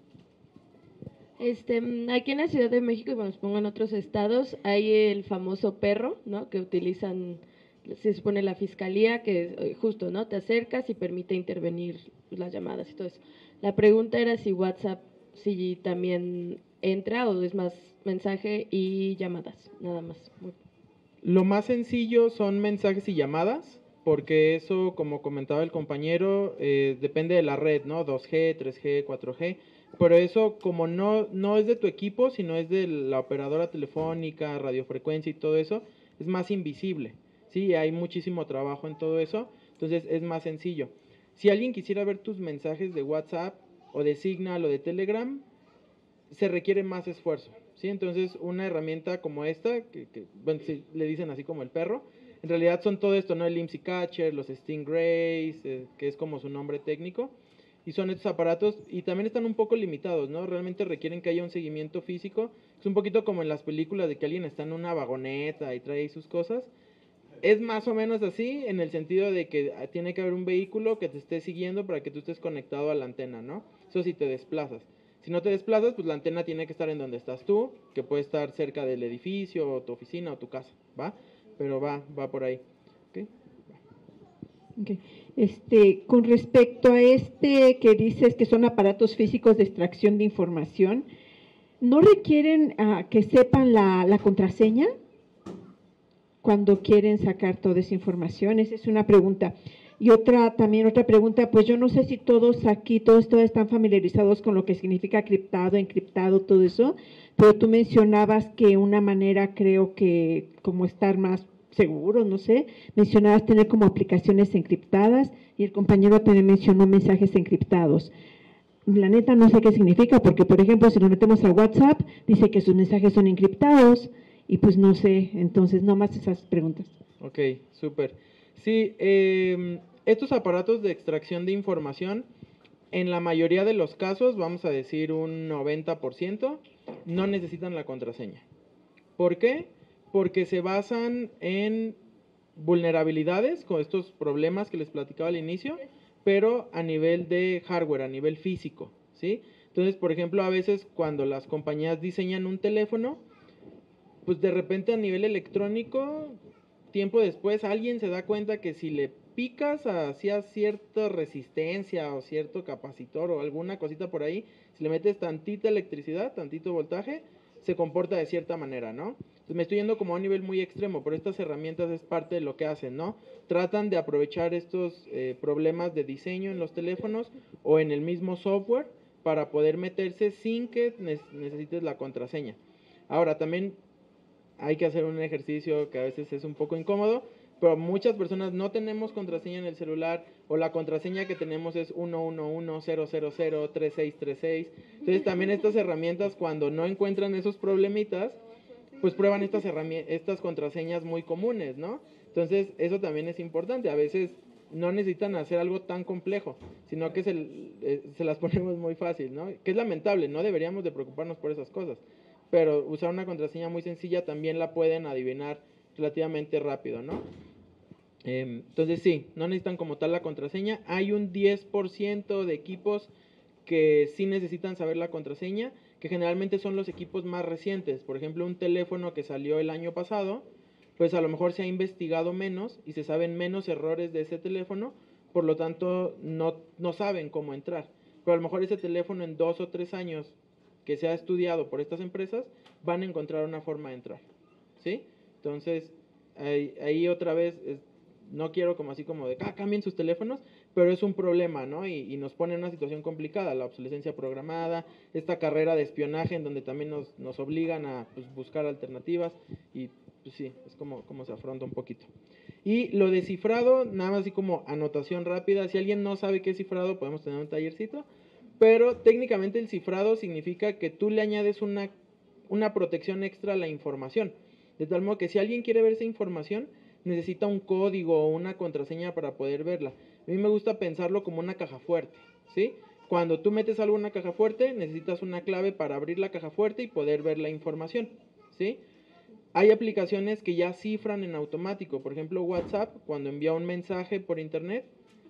Aquí en la Ciudad de México, y bueno, supongo en otros estados, hay el famoso perro, ¿no? Que utilizan, se supone la fiscalía, que justo, ¿no? Te acercas y permite intervenir las llamadas y todo eso. La pregunta era si WhatsApp, si también entra o es más mensaje y llamadas, nada más. Lo más sencillo son mensajes y llamadas, porque eso, como comentaba el compañero, depende de la red, ¿no? 2G, 3G, 4G. Pero eso, como no es de tu equipo, sino es de la operadora telefónica, radiofrecuencia y todo eso, es más invisible. Sí, hay muchísimo trabajo en todo eso, entonces es más sencillo. Si alguien quisiera ver tus mensajes de WhatsApp o de Signal o de Telegram, se requiere más esfuerzo, ¿sí? Entonces, una herramienta como esta, bueno, sí, le dicen así como el perro, en realidad son todo esto, ¿no? El IMSI Catcher, los Stingrays, que es como su nombre técnico, y son estos aparatos, y también están un poco limitados, ¿no? Realmente requieren que haya un seguimiento físico, es un poquito como en las películas de que alguien está en una vagoneta y trae ahí sus cosas. Es más o menos así, en el sentido de que tiene que haber un vehículo que te esté siguiendo para que tú estés conectado a la antena, ¿no? Eso sí te desplazas. Si no te desplazas, pues la antena tiene que estar en donde estás tú, que puede estar cerca del edificio, o tu oficina, o tu casa, ¿va? Pero va por ahí. ¿Okay? Okay. Con respecto a que dices que son aparatos físicos de extracción de información, ¿no requieren que sepan la contraseña cuando quieren sacar toda esa información? Esa es una pregunta. Y otra pregunta, pues yo no sé si todos están familiarizados con lo que significa criptado, encriptado, todo eso, pero tú mencionabas que una manera, creo que como estar más seguros, no sé, mencionabas tener como aplicaciones encriptadas y el compañero también mencionó mensajes encriptados. La neta no sé qué significa, porque por ejemplo si nos metemos a WhatsApp, dice que sus mensajes son encriptados y pues no sé, entonces no más esas preguntas. Ok, súper. Sí, estos aparatos de extracción de información, en la mayoría de los casos, vamos a decir un 90%, no necesitan la contraseña. ¿Por qué? Porque se basan en vulnerabilidades, con estos problemas que les platicaba al inicio, pero a nivel de hardware, a nivel físico, ¿sí? Entonces, por ejemplo, a veces cuando las compañías diseñan un teléfono, pues de repente a nivel electrónico, tiempo después alguien se da cuenta que si le picas hacia cierta resistencia o cierto capacitor o alguna cosita por ahí, si le metes tantita electricidad, tantito voltaje, se comporta de cierta manera, ¿no? Entonces me estoy yendo como a un nivel muy extremo, pero estas herramientas es parte de lo que hacen, ¿no? Tratan de aprovechar estos problemas de diseño en los teléfonos o en el mismo software para poder meterse sin que necesites la contraseña. Ahora, también hay que hacer un ejercicio que a veces es un poco incómodo, pero muchas personas no tenemos contraseña en el celular o la contraseña que tenemos es 111-000-3636. Entonces también estas herramientas, cuando no encuentran esos problemitas, pues prueban estas contraseñas muy comunes, ¿no? Entonces eso también es importante. A veces no necesitan hacer algo tan complejo, sino que se las ponemos muy fácil, ¿no? Que es lamentable, no deberíamos de preocuparnos por esas cosas. Pero usar una contraseña muy sencilla también la pueden adivinar relativamente rápido, ¿no? Entonces sí, no necesitan como tal la contraseña. Hay un 10% de equipos que sí necesitan saber la contraseña, que generalmente son los equipos más recientes. Por ejemplo, un teléfono que salió el año pasado, pues a lo mejor se ha investigado menos y se saben menos errores de ese teléfono, por lo tanto no saben cómo entrar. Pero a lo mejor ese teléfono en 2 o 3 años que se ha estudiado por estas empresas, van a encontrar una forma de entrar, ¿sí? Entonces, ahí otra vez, no quiero como así como de, cambien sus teléfonos, pero es un problema, ¿no? Y nos pone en una situación complicada, la obsolescencia programada, esta carrera de espionaje en donde también nos obligan a pues, buscar alternativas, y pues sí, es como se afronta un poquito. Y lo de cifrado, nada más así como anotación rápida, si alguien no sabe qué es cifrado, podemos tener un tallercito, pero técnicamente el cifrado significa que tú le añades una protección extra a la información. De tal modo que si alguien quiere ver esa información, necesita un código o una contraseña para poder verla. A mí me gusta pensarlo como una caja fuerte, ¿sí? Cuando tú metes algo en una caja fuerte, necesitas una clave para abrir la caja fuerte y poder ver la información, ¿sí? Hay aplicaciones que ya cifran en automático. Por ejemplo, WhatsApp, cuando envía un mensaje por internet,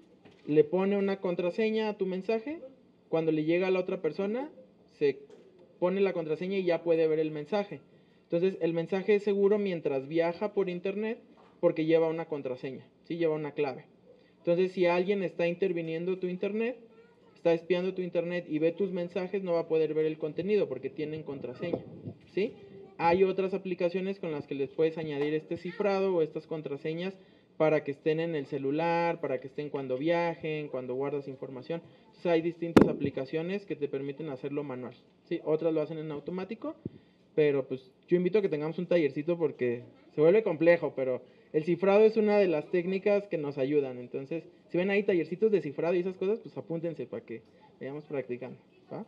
le pone una contraseña a tu mensaje. Cuando le llega a la otra persona, se pone la contraseña y ya puede ver el mensaje. Entonces, el mensaje es seguro mientras viaja por internet porque lleva una contraseña, ¿sí? Lleva una clave. Entonces, si alguien está interviniendo tu internet, está espiando tu internet y ve tus mensajes, no va a poder ver el contenido porque tienen contraseña, ¿sí? Hay otras aplicaciones con las que les puedes añadir este cifrado o estas contraseñas para que estén en el celular, para que estén cuando viajen, cuando guardas información. Entonces hay distintas aplicaciones que te permiten hacerlo manual, ¿sí? Otras lo hacen en automático, pero pues yo invito a que tengamos un tallercito porque se vuelve complejo, pero el cifrado es una de las técnicas que nos ayudan. Entonces, si ven ahí tallercitos de cifrado y esas cosas, pues apúntense para que vayamos practicando, ¿va?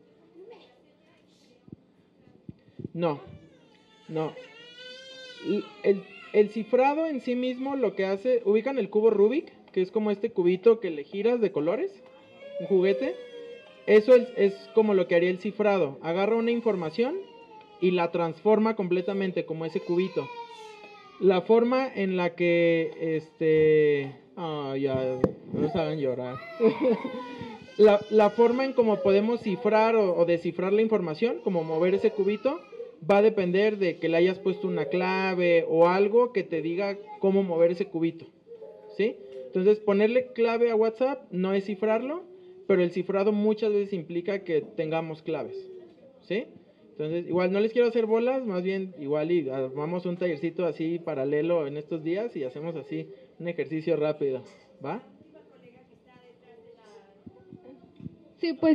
No. El cifrado en sí mismo lo que hace, ubican el cubo Rubik, que es como este cubito que le giras de colores, un juguete. Eso es como lo que haría el cifrado. Agarra una información y la transforma completamente como ese cubito. La forma en la que, ya, no nos hagan llorar. La forma en cómo podemos cifrar o descifrar la información, como mover ese cubito, va a depender de que le hayas puesto una clave o algo que te diga cómo mover ese cubito, ¿sí? Entonces, ponerle clave a WhatsApp no es cifrarlo, pero el cifrado muchas veces implica que tengamos claves, ¿sí? Entonces, igual no les quiero hacer bolas, más bien igual y armamos un tallercito así paralelo en estos días y hacemos así un ejercicio rápido, ¿va? Sí, pues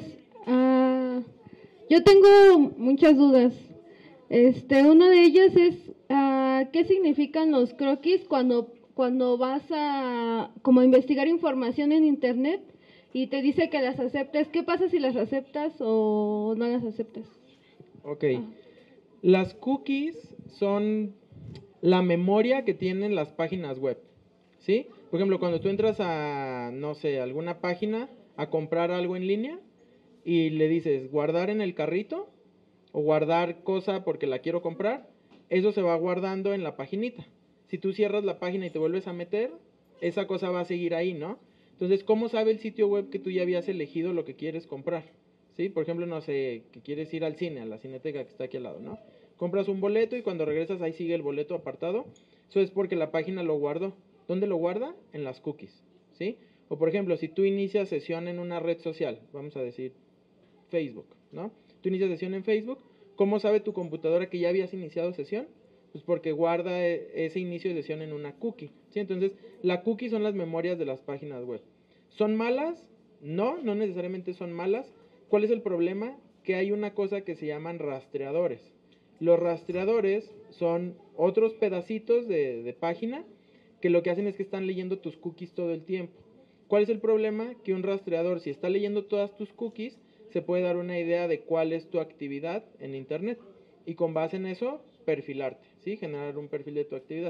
yo tengo muchas dudas. Una de ellas es ¿qué significan los croquis cuando vas a como investigar información en internet y te dice que las aceptes? ¿Qué pasa si las aceptas o no las aceptas? Ok. Las cookies son la memoria que tienen las páginas web, ¿sí? Por ejemplo, cuando tú entras a, no sé, alguna página a comprar algo en línea y le dices guardar en el carrito o guardar cosa porque la quiero comprar, eso se va guardando en la paginita. Si tú cierras la página y te vuelves a meter, esa cosa va a seguir ahí, ¿no? Entonces, ¿cómo sabe el sitio web que tú ya habías elegido lo que quieres comprar? ¿Sí? Por ejemplo, no sé, que quieres ir al cine, a la cineteca que está aquí al lado, ¿no? Compras un boleto y cuando regresas ahí sigue el boleto apartado. Eso es porque la página lo guardó. ¿Dónde lo guarda? En las cookies, ¿sí? O por ejemplo, si tú inicias sesión en una red social, vamos a decir Facebook, ¿no? Tú inicias sesión en Facebook, ¿cómo sabe tu computadora que ya habías iniciado sesión? Pues porque guarda ese inicio de sesión en una cookie, ¿sí? Entonces, la cookie son las memorias de las páginas web. ¿Son malas? No, no necesariamente son malas. ¿Cuál es el problema? Que hay una cosa que se llaman rastreadores. Los rastreadores son otros pedacitos de página que lo que hacen es que están leyendo tus cookies todo el tiempo. ¿Cuál es el problema? Que un rastreador, si está leyendo todas tus cookies, se puede dar una idea de cuál es tu actividad en internet y con base en eso perfilarte, ¿sí? Generar un perfil de tu actividad.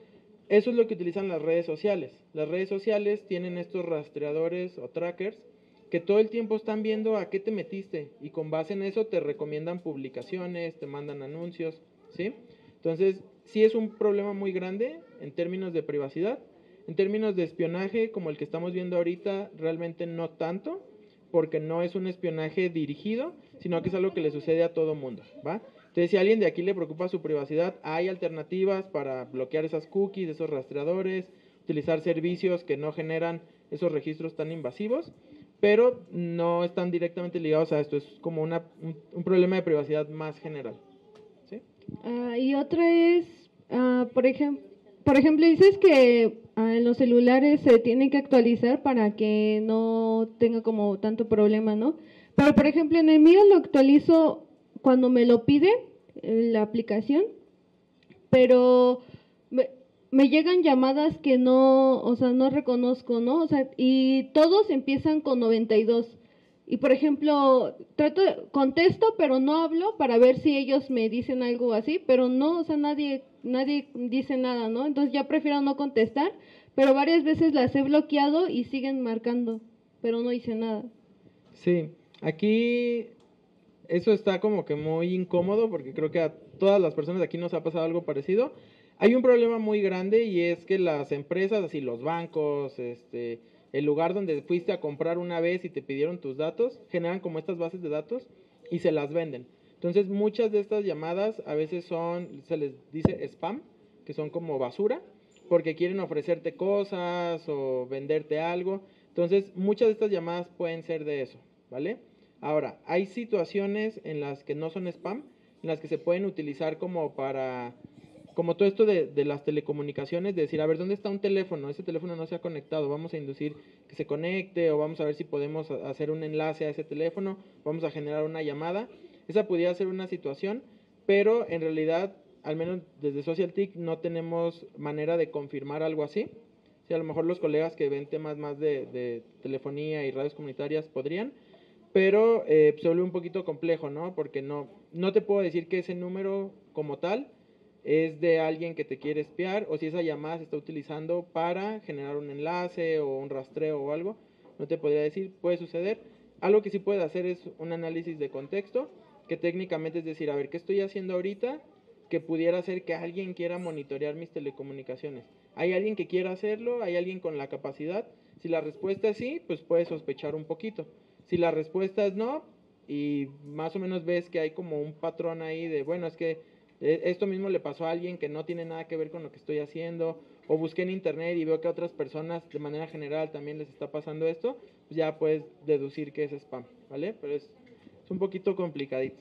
Eso es lo que utilizan las redes sociales. Las redes sociales tienen estos rastreadores o trackers que todo el tiempo están viendo a qué te metiste y con base en eso te recomiendan publicaciones, te mandan anuncios, ¿sí? Entonces, sí es un problema muy grande en términos de privacidad. En términos de espionaje, como el que estamos viendo ahorita, realmente no tanto, porque no es un espionaje dirigido, sino que es algo que le sucede a todo mundo, ¿va? Entonces, si a alguien de aquí le preocupa su privacidad, hay alternativas para bloquear esas cookies, esos rastreadores, utilizar servicios que no generan esos registros tan invasivos, pero no están directamente ligados a esto, es como un problema de privacidad más general, ¿sí? Y otra es, por ejemplo, dices que en los celulares se tienen que actualizar para que no tenga como tanto problema, ¿no? Pero, por ejemplo, en el mío lo actualizo cuando me lo pide la aplicación, pero me llegan llamadas que no, o sea, no reconozco, ¿no? O sea, y todos empiezan con 92. Y por ejemplo, contesto, pero no hablo para ver si ellos me dicen algo así, pero no, o sea, nadie dice nada, ¿no? Entonces ya prefiero no contestar, pero varias veces las he bloqueado y siguen marcando, pero no hice nada. Sí, aquí eso está como que muy incómodo porque creo que a todas las personas de aquí nos ha pasado algo parecido. Hay un problema muy grande y es que las empresas, así los bancos, el lugar donde fuiste a comprar una vez y te pidieron tus datos, generan como estas bases de datos y se las venden. Entonces muchas de estas llamadas a veces se les dice spam, que son como basura, porque quieren ofrecerte cosas o venderte algo. Entonces muchas de estas llamadas pueden ser de eso, ¿vale? Ahora, hay situaciones en las que no son spam, en las que se pueden utilizar como todo esto de las telecomunicaciones, de decir, a ver, ¿dónde está un teléfono? Ese teléfono no se ha conectado, vamos a inducir que se conecte o vamos a ver si podemos hacer un enlace a ese teléfono, vamos a generar una llamada. Esa pudiera ser una situación, pero en realidad, al menos desde SocialTIC, no tenemos manera de confirmar algo así. Sí, a lo mejor los colegas que ven temas más de telefonía y radios comunitarias podrían, pero se vuelve un poquito complejo, ¿no? Porque no te puedo decir que ese número como tal es de alguien que te quiere espiar o si esa llamada se está utilizando para generar un enlace o un rastreo o algo, no te podría decir, puede suceder. Algo que sí puedes hacer es un análisis de contexto, que técnicamente es decir, a ver, ¿qué estoy haciendo ahorita que pudiera hacer que alguien quiera monitorear mis telecomunicaciones? ¿Hay alguien que quiera hacerlo? ¿Hay alguien con la capacidad? Si la respuesta es sí, pues puedes sospechar un poquito. Si la respuesta es no, y más o menos ves que hay como un patrón ahí de, bueno, es que esto mismo le pasó a alguien que no tiene nada que ver con lo que estoy haciendo, o busqué en internet y veo que a otras personas de manera general también les está pasando esto, pues ya puedes deducir que es spam, ¿vale? Pero es un poquito complicadito.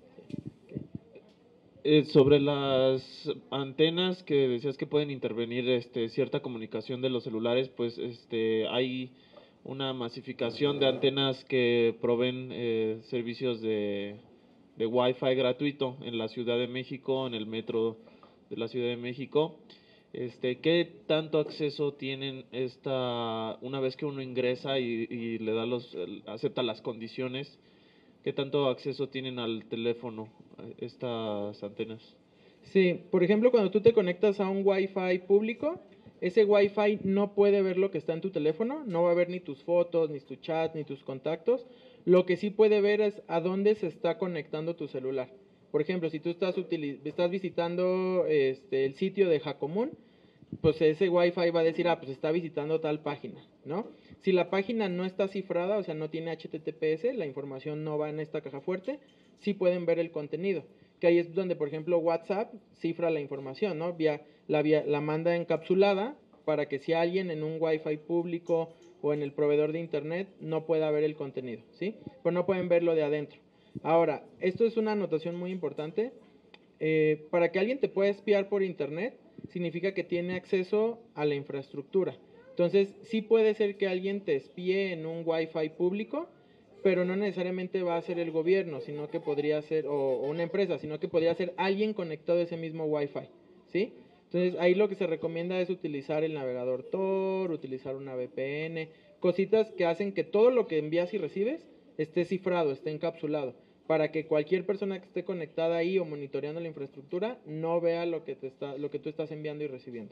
Sobre las antenas que decías que pueden intervenir cierta comunicación de los celulares, pues hay una masificación de antenas que proveen servicios de Wi-Fi gratuito en la Ciudad de México, en el metro de la Ciudad de México. ¿Qué tanto acceso tienen una vez que uno ingresa y le da acepta las condiciones? ¿Qué tanto acceso tienen al teléfono estas antenas? Sí, por ejemplo, cuando tú te conectas a un Wi-Fi público, ese Wi-Fi no puede ver lo que está en tu teléfono, no va a ver ni tus fotos, ni tu chat, ni tus contactos. Lo que sí puede ver es a dónde se está conectando tu celular. Por ejemplo, si tú estás visitando el sitio de Jacomún, pues ese Wi-Fi va a decir, pues está visitando tal página, ¿no? Si la página no está cifrada, o sea, no tiene HTTPS, la información no va en esta caja fuerte, sí pueden ver el contenido. Que ahí es donde, por ejemplo, WhatsApp cifra la información, ¿no? La manda encapsulada para que si alguien en un Wi-Fi público o en el proveedor de internet no pueda ver el contenido, ¿sí? Pero no pueden verlo de adentro. Ahora, esto es una anotación muy importante. Para que alguien te pueda espiar por internet, significa que tiene acceso a la infraestructura. Entonces, sí puede ser que alguien te espíe en un Wi-Fi público, pero no necesariamente va a ser el gobierno, sino que podría ser, o una empresa, sino que podría ser alguien conectado a ese mismo Wi-Fi, ¿sí? Entonces, ahí lo que se recomienda es utilizar el navegador Tor, utilizar una VPN, cositas que hacen que todo lo que envías y recibes esté cifrado, esté encapsulado, para que cualquier persona que esté conectada ahí o monitoreando la infraestructura no vea lo que tú estás enviando y recibiendo.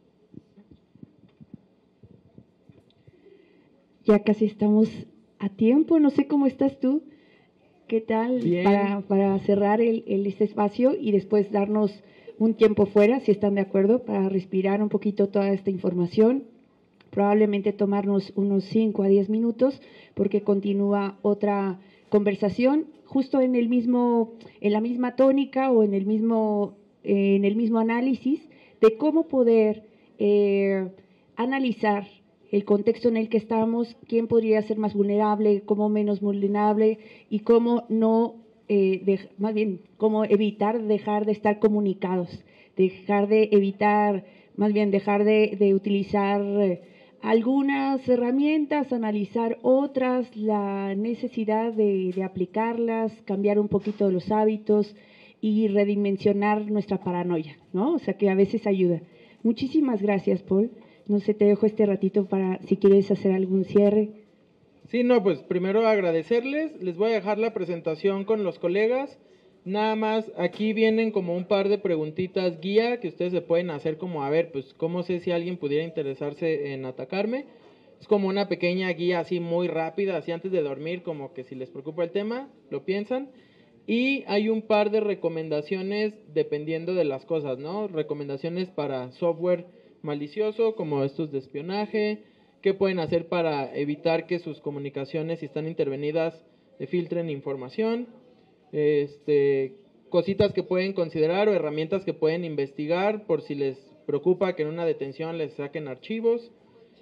Ya casi estamos a tiempo, no sé cómo estás tú, ¿qué tal? Bien. Para cerrar este espacio y después darnos un tiempo fuera, si están de acuerdo, para respirar un poquito toda esta información, probablemente tomarnos unos 5 a 10 minutos, porque continúa otra conversación justo en la misma tónica o en el mismo análisis de cómo poder analizar el contexto en el que estamos, quién podría ser más vulnerable, cómo menos vulnerable y cómo cómo evitar dejar de estar comunicados, dejar de utilizar algunas herramientas, analizar otras, la necesidad de aplicarlas, cambiar un poquito los hábitos y redimensionar nuestra paranoia, ¿no? O sea, que a veces ayuda. Muchísimas gracias, Paul. No sé, te dejo este ratito para si quieres hacer algún cierre. Sí, no, pues primero agradecerles. Les voy a dejar la presentación con los colegas. Nada más, aquí vienen como un par de preguntitas guía que ustedes se pueden hacer como, a ver, pues, ¿cómo sé si alguien pudiera interesarse en atacarme? Es como una pequeña guía así muy rápida, así antes de dormir, como que si les preocupa el tema, lo piensan. Y hay un par de recomendaciones dependiendo de las cosas, ¿no? Recomendaciones para software malicioso, como estos de espionaje, qué pueden hacer para evitar que sus comunicaciones, si están intervenidas, filtren información, cositas que pueden considerar o herramientas que pueden investigar por si les preocupa que en una detención les saquen archivos,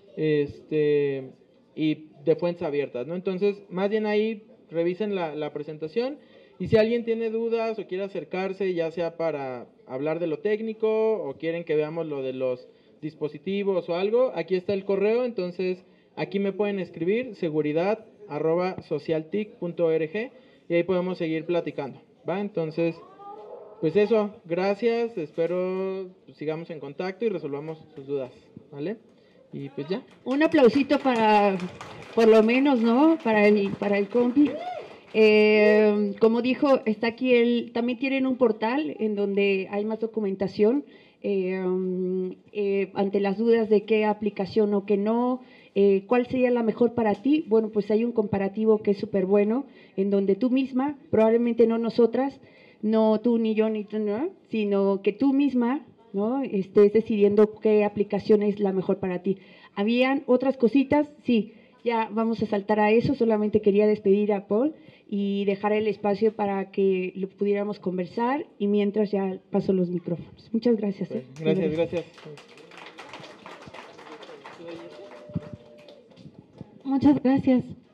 y de fuentes abiertas, ¿no? Entonces, más bien ahí revisen la presentación. Y si alguien tiene dudas o quiere acercarse, ya sea para hablar de lo técnico o quieren que veamos lo de los dispositivos o algo, aquí está el correo, entonces aquí me pueden escribir seguridad@socialtic.org y ahí podemos seguir platicando, ¿va? Entonces, pues eso, gracias, espero sigamos en contacto y resolvamos sus dudas, ¿vale? Y pues ya. Un aplausito para, por lo menos, ¿no? Para el compi. Como dijo, está aquí también tienen un portal en donde hay más documentación ante las dudas de qué aplicación o qué no, cuál sería la mejor para ti. Bueno, pues hay un comparativo que es súper bueno, en donde tú misma, probablemente no nosotras, no tú ni yo ni tú, ¿no? Sino que tú misma, ¿no? Estés decidiendo qué aplicación es la mejor para ti. ¿Habían otras cositas? Sí, ya vamos a saltar a eso, solamente quería despedir a Paul y dejar el espacio para que lo pudiéramos conversar y mientras ya paso los micrófonos. Muchas gracias. Gracias. Muchas gracias.